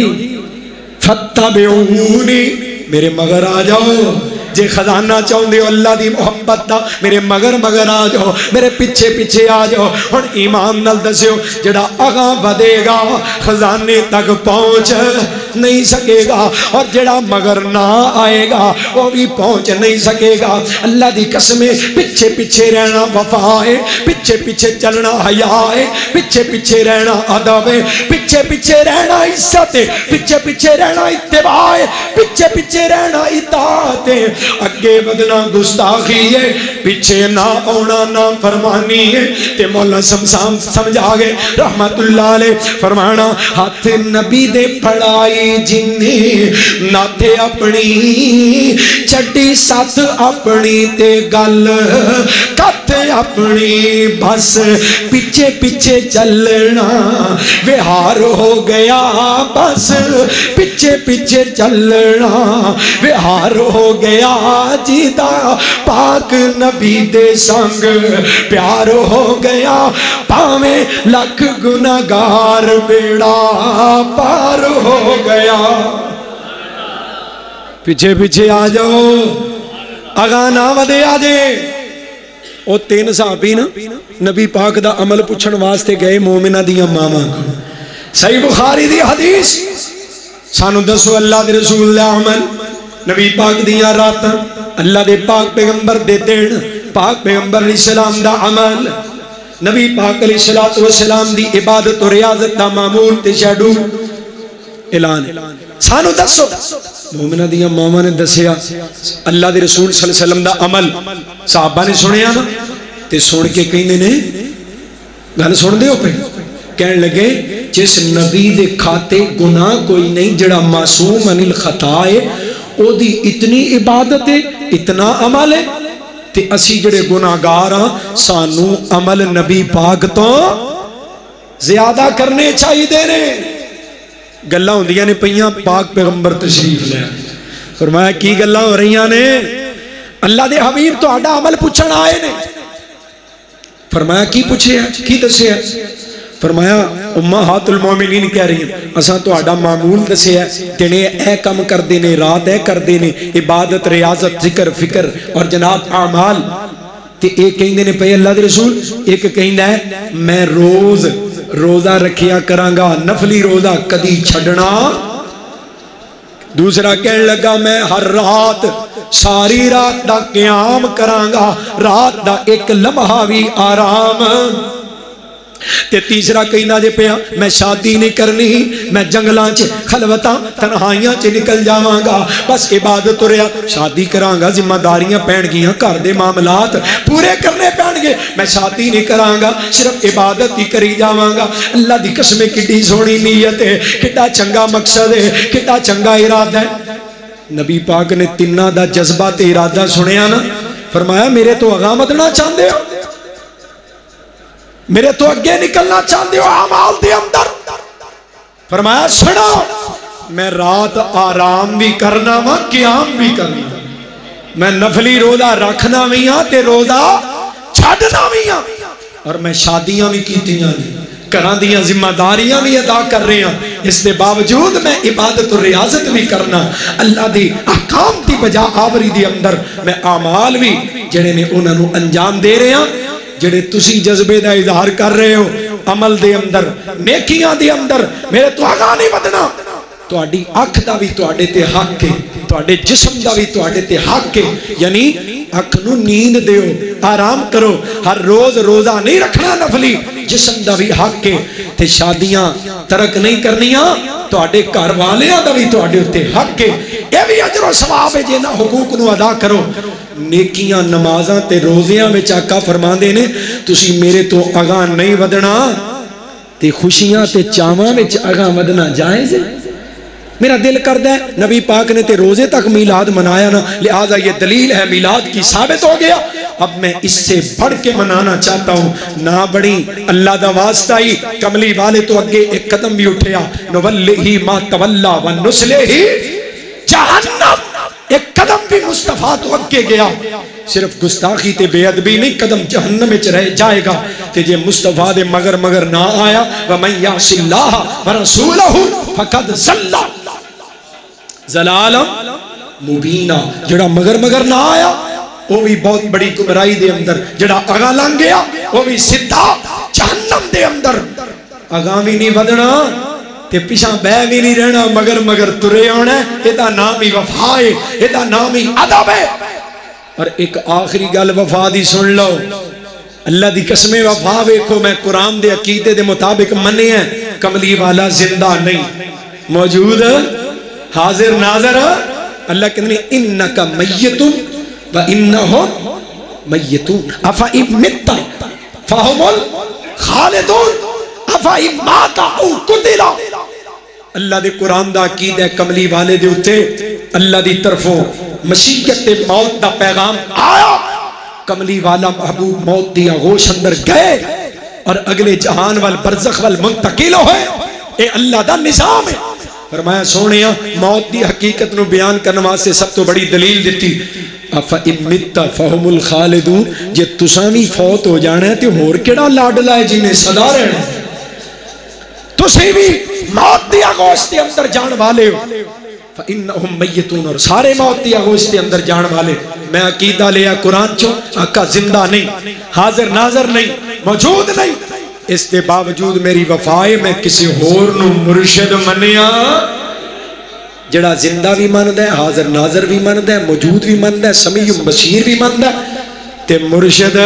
فتبعونی میرے مگر آ جاؤ جے خزانہ چاہندے ہو اللہ دی محبت دا میرے مگر مگر آ جاؤ میرے پیچھے پیچھے آ جاؤ ہن ایمان نال دسیو جڑا اگاں ودے گا خزانے تک پہنچ نہیں سکے گا، اور جڑا مگر نہ آئے گا وہ بھی پہنچ نہیں سکے گا۔ اللہ دی قسمیں پچھے پچھے رہنا وفا ہے، پچھے پچھے چلنا حیا ہے، پچھے پچھے رہنا ادب ہے، پچھے پیچھے رہنا عزت ہے، پیچھے پیچھے رہنا اتباع ہے، پیچھے پیچھے رہنا اطاعت ہے، اگے بدنا گستاخی ہے، پیچھے نہ آنا نہ فرمانی ہے۔ تے مولا سمسام سمجھا گئے رحمت اللہ علیہ، فرمانا ہاتھ نبی دے پڑھائی جنہیں ناتے اپنی چڈی ساتھ اپنی تے گل کت اپنی، بس پیچھے پیچھے چلنا وہار ہو گیا، بس پیچھے پیچھے چلنا وہار ہو گیا، جیدہ پاک نبی دے سنگ پیار ہو گیا، پاویں لکھ گناہگار بیڑا پار ہو گیا۔ پیچھے پیچھے آ جاؤ، اگاں نہ ودے آ جے۔ او تین صحابی نا نبی پاک دا عمل پوچھن واسطے گئے مومنہ دیا ماما کو۔ صحیح بخاری دی حدیث، سانو دسو اللہ دے رسول دے عمل، نبی پاک دیا رات، اللہ دے پاک پیغمبر دے دین، پاک پیغمبر علیہ السلام دا عمل، نبی پاک علیہ السلام دی عبادت و ریاضت دا معمول تے شیڈول اعلان سانو دسو۔ مومنہ دیا ماما نے دسیا اللہ دے رسول صلی اللہ علیہ وسلم دا عمل، صحابہ نے سنیا نا تے سن کے کہیں نے گل سن دے ہو پہ کہنے لگے جس نبی دے کھاتے گناہ کوئی نہیں جڑا معصوم عن الخطا ہے، او دی اتنی عبادت ہے، اتنا عمل ہے، تے اسی جڑے گناہگار ہاں سانو عمل نبی پاک تو زیادہ کرنے چاہیے دے رہے۔ گلہ ہوں دیا نے پہیاں پاک پیغمبر تشریف لے فرمایا کی گلہ ہو رہیاں نے اللہ دے حبیب تو آڈا عمل پوچھن آئے نے۔ فرمایا کی پوچھے ہیں کی دسے ہیں؟ فرمایا امہات المومنین کہہ رہی ہیں اساں تو آڈا معمول دسے ہیں تینے اے کم کر دینے رات اے کر دینے عبادت ریاضت ذکر فکر اور جناب اعمال تے ایک کہیں دینے پہ اللہ دے رسول، ایک کہیں ہے میں روز روزہ رکھیا کرانگا نفلی روزہ کدی چھڑنا، دوسرا کہنے لگا میں ہر رات ساری رات دا قیام کرانگا، رات دا ایک لمحہ بھی آرام، تے تیسرا کہنا جے پیا میں شادی نہیں کرنی، میں جنگلاں چے خلوتاں تنہائیاں چے نکل جاواں گا، بس عبادت ہو رہا شادی کران گا، ذمہ داریاں پین گیاں گھر دے معاملات پورے کرنے پین گے، میں شادی نہیں کران گا صرف عبادت ہی کری جاواں گا۔ اللہ دی قسم کڈی سونی نیت ہے، کڈا چنگا مقصد ہے، کڈا چنگا ارادہ ہے۔ نبی پاک نے تینہ دا جذبہ تے ارادہ سنیا نا، فرمایا میرے تو اگاں مدنا چاندے ہو، میرے تو اگے نکلنا چاہتے ہو اعمال دے اندر، فرمایا سنو میں رات آرام بھی کرنا وا قیام بھی کرنا، میں نفلی روزہ رکھنا بھی ہاں تے روزہ چھڈنا بھی ہاں، اور میں شادیاں بھی کیتیاں نے، گھراں دیاں ذمہ داریاں بھی ادا کر رہے ہیں، اس دے باوجود میں عبادت و ریاضت بھی کرنا، اللہ دی احکام دی بجا آوری دی اندر میں اعمال بھی جڑے نے انہاں نو انجام دے رہے ہیں، جڑے تسی جذبے دا اظہار کر رہے ہو عمل دے اندر نیکیاں دے اندر میرے تو آگاہ نہیں بدنا، تواڈی اکھ دا بھی تواڈے تے حق ہے، تواڈے جسم دا بھی تواڈے تے حق ہے، یعنی اکھ نو نیند دیو آرام کرو، ہر روز روزہ نہیں رکھنا نفلی، جسم دا بھی حق ہے، تے شادیاں ترک نہیں کرنیاں، تواڈے گھر والیاں دا بھی تواڈے تے حق ہے، یہ بھی اجر و ثواب ہے جنہاں حقوق نو ادا کرو۔ نیکیاں نمازاں تے روزیاں میں آقا فرماندے نے تسی میرے تو اگاں نہیں ودنا تے خوشیاں تے چاواں وچ اگاں ودنا جائز ہے۔ میرا دل کردا ہے نبی پاک نے تے روزے تک میلاد منایا نا، لہذا یہ دلیل ہے میلاد کی ثابت ہو گیا، اب میں اس سے بڑھ کے منانا چاہتا ہوں، نہ بڑی اللہ دا واسطہ ہی کملی والے تو اگے ایک قدم بھی اٹھیا، نولہی ما تولا ونسلہی جہنم، ایک قدم بھی مصطفیٰ تو اگے گیا، صرف گستاخی تے بے ادبی نہیں، قدم جہنم میں رہ جائے گا، تے جے مصطفیٰ دے مگر مگر نہ آیا وَمَنْ يَعْصِ اللَّهَ وَرَسُولَهُ فَقَدْ ضَلَّ ضَلَالًا مُبِينًا، جڑا مگر مگر نہ آیا وہ بھی بہت بڑی گمراہی دے اندر، جڑا اگاں لنگ گیا وہ بھی سدھا جہنم دے اندر، اگاں بھی نہیں بدنا تے پیچھے بہ بھی نہیں رہنا مگر مگر ترے آنا ہے. یہ نام ہی وفا ہے, یہ نام ہی ادب ہے. اور ایک آخری گل وفا دی سن لو, اللہ دی قسم وفا ویکھو میں قرآن دے عقیدے دے مطابق مننے ہیں کملی والا زندہ نہیں موجود حاضر ناظر. اللہ کہتے ہیں انکا میتون و انہم میتون افا امتا فہم الخالدون افا اماتا او قتلا. اللہ دے قرآن دا عقیدہ ہے کملی والے دے اتے اللہ دی طرفوں مشیت موت دا پیغام آیا, کملی والا محبوب موت دی آغوش اندر گئے اور اگلے جہان وال برزخ وال منتقل ہوئے. اے اللہ دا نظام ہے. فرمایا سونیا موت دی حقیقت نو بیان کرنے واسطے سب تو بڑی دلیل دیتی افا امت فہم الخالدون. جے تسانی فوت ہو جانا ہے تو ہور کیڑا لاڈلا ہے جنہیں صدا رہنا ہے. تسی بھی موت دی آغوش دے اندر جان والے ہو. فَإِنَّهُمْ مَيِّتُونَ, اور سارے موت دی آغوش دے اندر جان والے. میں عقیدہ لیا قرآن چو آقا زندہ نہیں, حاضر ناظر نہیں, موجود نہیں. اس دے باوجود میری وفائے میں کسی ہور نو مرشد منیا جڑا زندہ بھی مند ہے, حاضر ناظر بھی مند ہے, موجود بھی مند ہے, سمیع بصیر بھی مند ہے. تے مرشد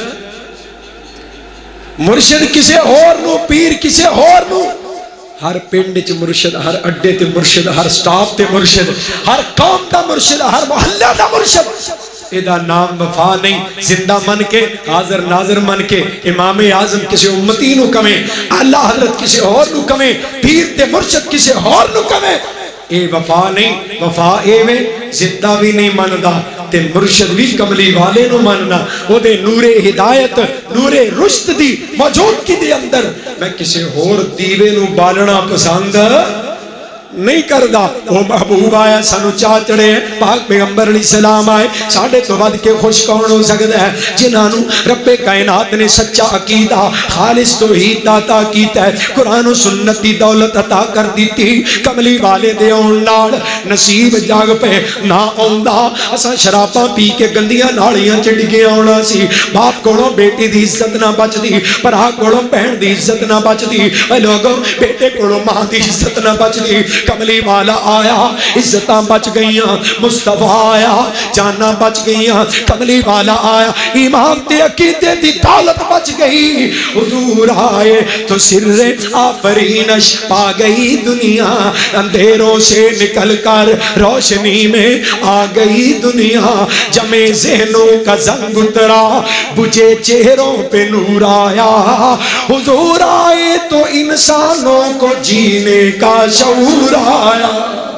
مرشد کسی اور نو, پیر کسی اور نو. ہر پنڈ چ مرشد, ہر اڈے تے مرشد, ہر سٹاپ تے مرشد, ہر قوم دا مرشد, ہر محلہ دا مرشد. ایدہ نام وفا نہیں. زندہ من کے, حاضر ناظر من کے, امام اعظم کسی امتی نو کمیں, اللہ حضرت کسی اور نو کمیں, پیر تے مرشد کسی اور نو کمیں. اے وفا نہیں. وفا اے میں زندہ بھی نہیں مندا تے مرشد بھی کملی والے نو مننا. وہ دے نور ہدایت, نور رشد دی موجود کی دے اندر میں کسی اور دیوے نو بالنا پسند نہیں کردہ. وہ محبوب آیا سانو چاہ چڑے ہیں, پاک پیغمبر علیہ السلام آئے, ساڑھے تو ود کے خوش کون ہو سکتا ہے جنہوں رب کائنات نے سچا عقیدہ خالص توحید عطا کیتا ہے, قرآن و سنت دی دولت عطا کر دیتی. کملی والے دے اون نال نصیب جاگ پہ نہ اوندا. اساں شراباں پی کے گندیاں نالیاں چ ڈگے آنا سی. باپ کولوں بیٹی دی عزت نہ بچدی, بھرا کولوں بہن دی عزت نہ بچدی, اے لوگوں بیٹے کولوں ماں دی عزت نہ بچدی. کملی والا آیا, عزتاں بچ گئیاں. مصطفیٰ آیا, جانا بچ گئیاں. کملی والا آیا, ایمان تے عقیدے دی دولت بچ گئی. حضور آئے تو سر آفرینش پا گئی دنیا, اندھیروں سے نکل کر روشنی میں آ گئی دنیا. جمے ذہنوں کا زنگ اترا, بجھے چہروں پہ نور آیا. حضور آئے تو انسانوں کو جینے کا شعور آیا.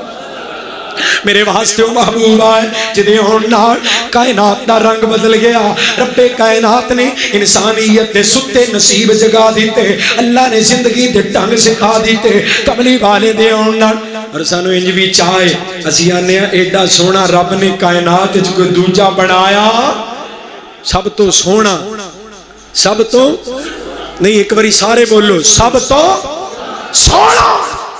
میرے واسطے محبوب آئے جدے ہونار کائنات دا رنگ بدل گیا. رب کائنات نے انسانیت دے ستے نصیب جگا دیتے, اللہ نے زندگی دے ڈنگ سکھا دیتے. کملی والے دے ہونار اور سانو انج بھی چاہے اسی آنے ایڈا سونا رب نے کائنات جو کوئی دوجہ بنایا. سب تو سونا, سب تو نہیں, ایک باری سارے بولو, سب تو سونا,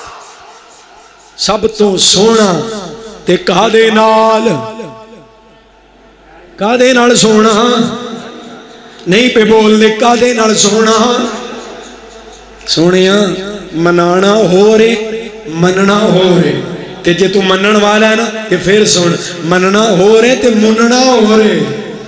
سب تو سونا تے کہا دے نال, کہا دے نال سونا نہیں پہ بول دے, کہا دے نال سونا. سونیاں منانا ہو رے, مننا ہو رے, تے جے تو منن والا ہے نا تے پھر سن, مننا ہو رے تے مننا ہو رے.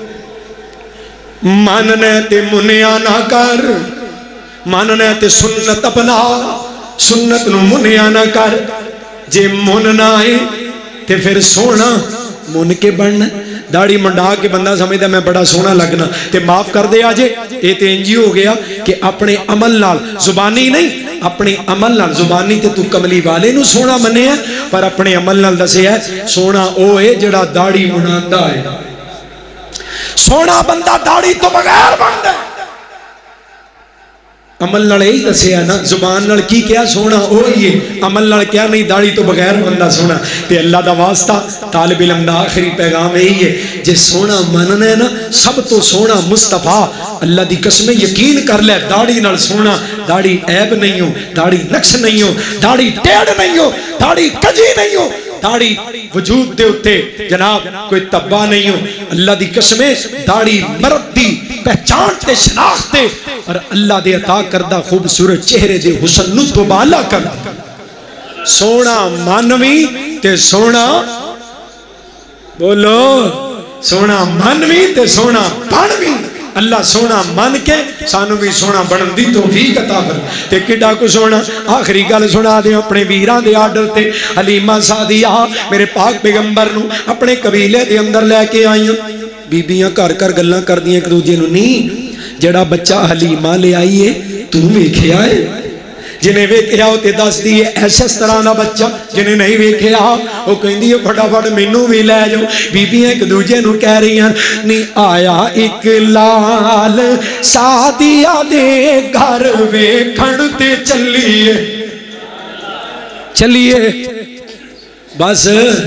ماننے تے منیا نہ کر, ماننے تے سنت اپنا, سنت نو منیا نہ کر. جے مننا ہے تے پھر سونا من کے بڑھنا. داڑھی منڈا کے بندہ سمجھتا میں بڑا سونا لگنا تے معاف کر دے آجے. اے تے انجی ہو گیا کہ اپنے عمل نال, زبانی نہیں, اپنے عمل نال. زبانی تے تو کملی والے نو سونا منے ہے, پر اپنے عمل نال دسے ہے سونا او ہے جڑا داڑھی مناندہ ہے. سونا بندہ داڑھی تو بغیر بندہ ہے. عمل نال ہی دسے ہے نا, زبان نال کی کیا سونا ہوئی ہے, عمل نال کیا نہیں, داڑھی تو بغیر بندہ سونا. تے اللہ دا واسطہ طالب علم دا آخری پیغام یہی ہے, جے سونا مننا ہے نا سب تو سونا مصطفیٰ. اللہ دی قسمیں یقین کر لے, داڑھی نال سونا. داڑھی عیب نہیں ہو, داڑھی نقص نہیں ہو, داڑھی ٹیڑھ نہیں ہو, داڑھی کجی نہیں ہو, داڑھی وجود دے اتے جناب کوئی تباہ نہیں ہو. اللہ دی قسمیں داڑھی مرد دی پہچان تے شناخت تے, اور اللہ دے عطا کردہ خوبصورت چہرے دے حسن نو دوبالا کر. سونا من بھی تے سونا بولو سونا من بھی تے سونا بن بھی اللہ سونا من کے سانو بھی سونا بنن دی توفیق عطا فرمائے تے کڈا کو سونا آخری گل سنا دے اپنے ویراں دے آرڈر تے حلیمہ سعدیہ میرے پاک پیغمبر نو اپنے قبیلے دے اندر لے کے آئیاں بیبیاں کر کر گلاں کر دیاں ایک دوجے نو نہیں جڑا بچہ حلیمہ لے آئی ہے تو ویکھیا ہے جنہیں ویکھیا ہوتے دس دیئے ایسے اس طرح دا بچہ جنہیں نہیں ویکھیا وہ کہیں دیئے پھٹا پھٹ مینوں بھی لے جو بی بی ایک دوجے نو کہہ رہی ہیں نہیں آیا ایک لال سعدیہ دے گھر ویکھن تے چلیے چلیے بس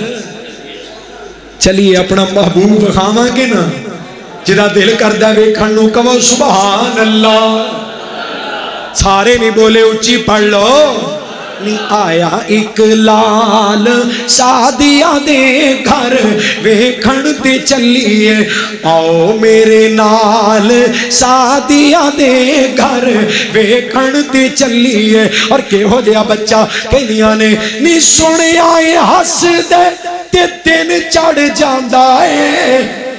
چلیے اپنا محبوب خاواں کے نا جدا دل کردہ ویکھن نو کہو سبحان اللہ سارے نہیں بولے اچھی پڑھ لو نہیں آیا ایک لال سعدیہ دے گھر ویکھن تے چلیے آؤ میرے نال سعدیہ دے گھر ویکھن تے چلیے اور کہ ہو جیا بچہ کہنیاں نے نہیں سنے آئے ہس دے تے دن چڑھ جاندہ ہے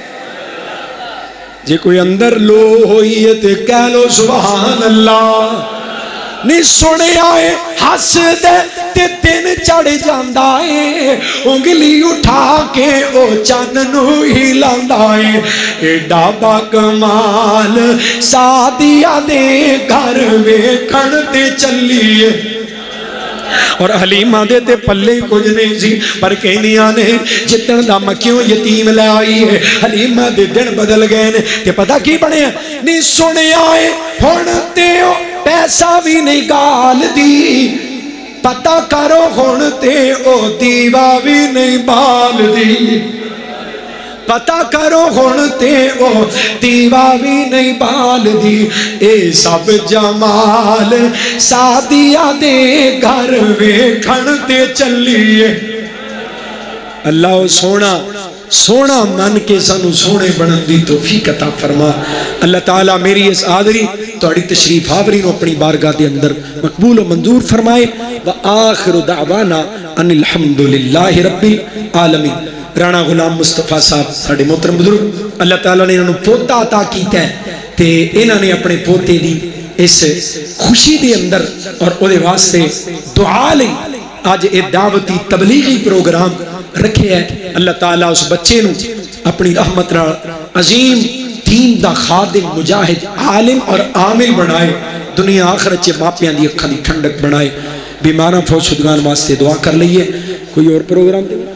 جے کوئی اندر لو ہوئی ہے تے کہہ لو سبحان اللہ نہیں سنے آئے ہس دے تے دن چڑھ جاندہ ہے انگلی اٹھا کے او چاننو ہی لاندہ ہے ایڈا با کمال سعدیہ دے گھر ویکھن تے چلیے اور حلیمہ دے تے پلے کچھ نہیں سی پر کہنیاں نے جتن دا مکیوں یتیم لے آئی ہے حلیمہ دے دن بدل گئے نے تے پتہ کی بنے ہیں نہیں سنے آئے ہونتے ہو پیسہ بھی نہیں گال دی پتہ کرو ہونتے ہو دیوا بھی نہیں بال دی پتہ کرو ہونتے ہو دیوا بھی نہیں بال دی اے سب جمال سعدیہ دے گھر ویکھن تے چلیے اللہ سونا سونا من کے سانو سونے بنن دی توفیق عطا فرما اللہ تعالیٰ میری اس آدری توڑی تشریف آوری نو اپنی بارگاہ دے اندر مقبول و منظور فرمائے وآخر دعوانا ان الحمدللہ رب العالمین رانا غلام مصطفیٰ صاحب ساڑھے محترم بزرگ اللہ تعالیٰ نے انہوں پوتا عطا کیتا ہے تے انہوں نے اپنے پوتے دی اس خوشی دے اندر اور اودے واسطے دعا لئی آج ایک دعوتی تبلیغی پروگرام رکھے ہے اللہ تعالیٰ اس بچے نو اپنی رحمت را عظیم دین دا خادم مجاہد عالم اور عامل بنائے دنیا آخرت چے ماپیاں دی اکھا دی ٹھنڈک بنائے بیمارہ فوج شدگان واسطے دعا کر لئیے کوئی اور پروگرام دے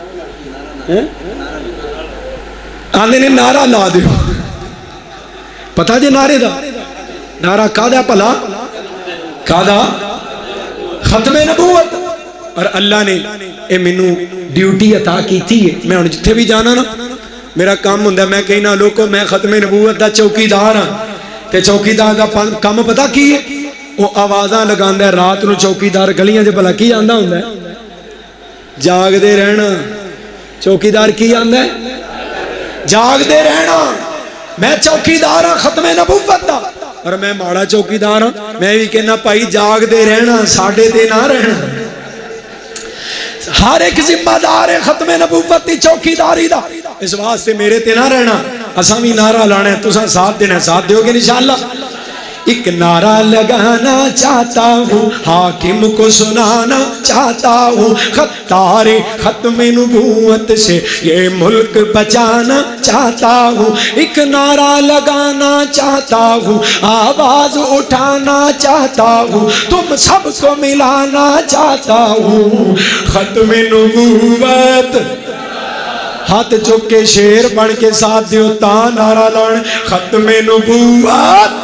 آنے نے نعرہ لا دے پتہ جے نعرے دا نعرہ کادا پلا کادا ختم نبوت اور اللہ نے اے منو ڈیوٹی عطا کی تھی ہے میں انہیں جتھے بھی جانا نا میرا کام ہوندہ میں کہنا لوگوں میں ختم نبوت دا چوکی دار ہاں تے چوکی دار دا کام پتا کی ہے وہ آوازاں لگاندہ ہے رات نو چوکی دار گلیاں جے بلا کی آندہ ہوندہ ہے جاگ دے رہنا چوکی دار کی آندہ ہے جاگ دے رہنا میں چوکی دار ہاں ختم نبوت دا اور میں ماڑا چوکی دار ہاں میں بھی کہنا پائی جاگ دے رہنا ساڑھے دے نہ رہنا ہر ایک ذمہ دار ہے ختم نبوت دی چوکی داری دا اس واسطے میرے تے نہ رہنا اساں بھی نعرہ لانا ہے تساں ساتھ دینا ساتھ دیو گے انشاءاللہ ایک نعرہ لگانا چاہتا ہوں حاکم کو سنانا چاہتا ہوں خطار ختم نبوت سے یہ ملک بچانا چاہتا ہوں ایک نعرہ لگانا چاہتا ہوں آواز اٹھانا چاہتا ہوں تم سب کو ملانا چاہتا ہوں ختم نبوت ہاتھ چک کے شیر بڑھ کے ساتھ دیو تا نعرہ لان ختم نبوت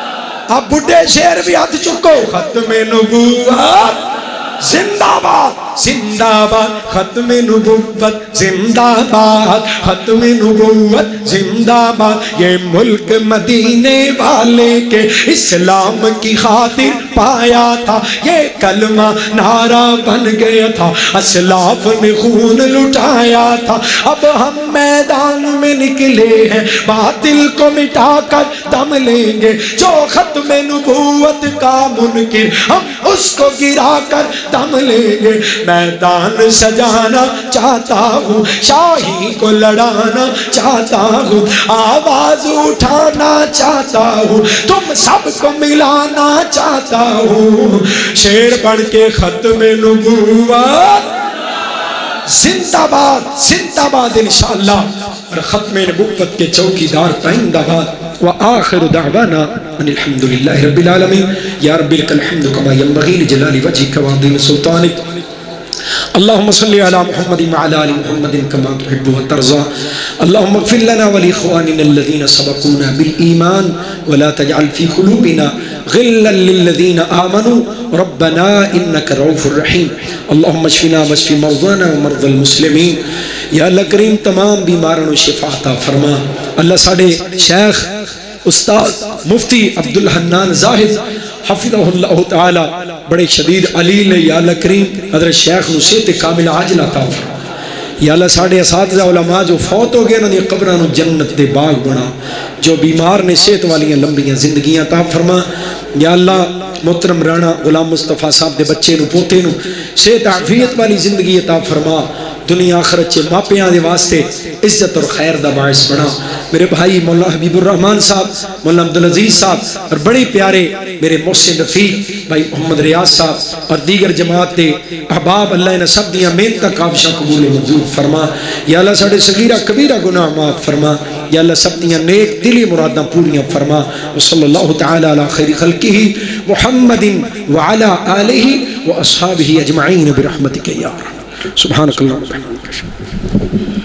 اب بڑھے شیر بھی ہاتھ چکو ختم نبوت زندہ باد زندہ باد ختم نبوت زندہ باد ختم نبوت زندہ باد یہ ملک مدینے والے کے اسلام کی خاطر پایا تھا یہ کلمہ نعرہ بن گیا تھا اسلاف نے خون لٹایا تھا اب ہم میدان میں نکلے ہیں باطل کو مٹا کر دم لیں گے جو ختم نبوت کا منکر ہم اس کو گرا کر دم لیں گے میدان سجانا چاہتا ہوں شاہی کو لڑانا چاہتا ہوں آواز اٹھانا چاہتا ہوں تم سب کو ملانا چاہتا ہوں شیر پڑھ کے ختم نبوت زندہ باد زندہ باد انشاءاللہ اور ختم نبوت کے چوکی دار پائندہ باد وآخر دعوانا ان الحمدللہ رب العالمین یا رب لک الحمد کما ینبغی لجلال وجہک وعظیم سلطانک اللهم صل على محمد وعلى آل محمد كما تحب وترضى اللهم اغفر لنا ولإخواننا الذين سبقونا بالإيمان ولا تجعل في قلوبنا غلا للذين آمنوا ربنا إنك رؤوف رحيم اللهم اشفنا واشف مرضانا ومرضى المسلمين یا اللہ کریم تمام بیماروں کو شفا عطا فرما اللہ ساڑے شیخ استاد مفتی عبدالحنان زاہد حفظہ اللہ تعالی بڑے شدید علیل ہے یا اللہ کریم حضرت شیخ نصیت کامل عاجل عطا فرما یا اللہ ساڑھے اساتذہ علماء جو فوت ہو گئے نا یہ قبرانو جنت دے باغ بنا جو بیمار نے صحت والیاں لمبیاں زندگیاں عطا فرما یا اللہ محترم رانا غلام مصطفیٰ صاحب دے بچے نو پوتے نو صحت عافیت والی زندگی عطا فرما دنیا آخرت چے ماپیاں دے واسطے عزت اور خیر دا باعث بنا میرے بھائی مولا حبیب الرحمن صاحب مولا عبدالعزیز صاحب اور بڑی پیارے میرے محسن رفیق بھائی محمد ریاض صاحب اور دیگر جماعت دے احباب اللہ نے سب دیاں محنت کابشہ قبول منظور فرما یا اللہ ساڑھے صغیرہ کبیرہ گناہ معاف فرما یا اللہ سب دیاں نیک دلی مراداں پوریاں فرما وصلی اللہ تعالی علی خیر خلقہ محمد وعلی آلہ واصحابہ اجمعین برحمتک یا رب سبحانک اللہ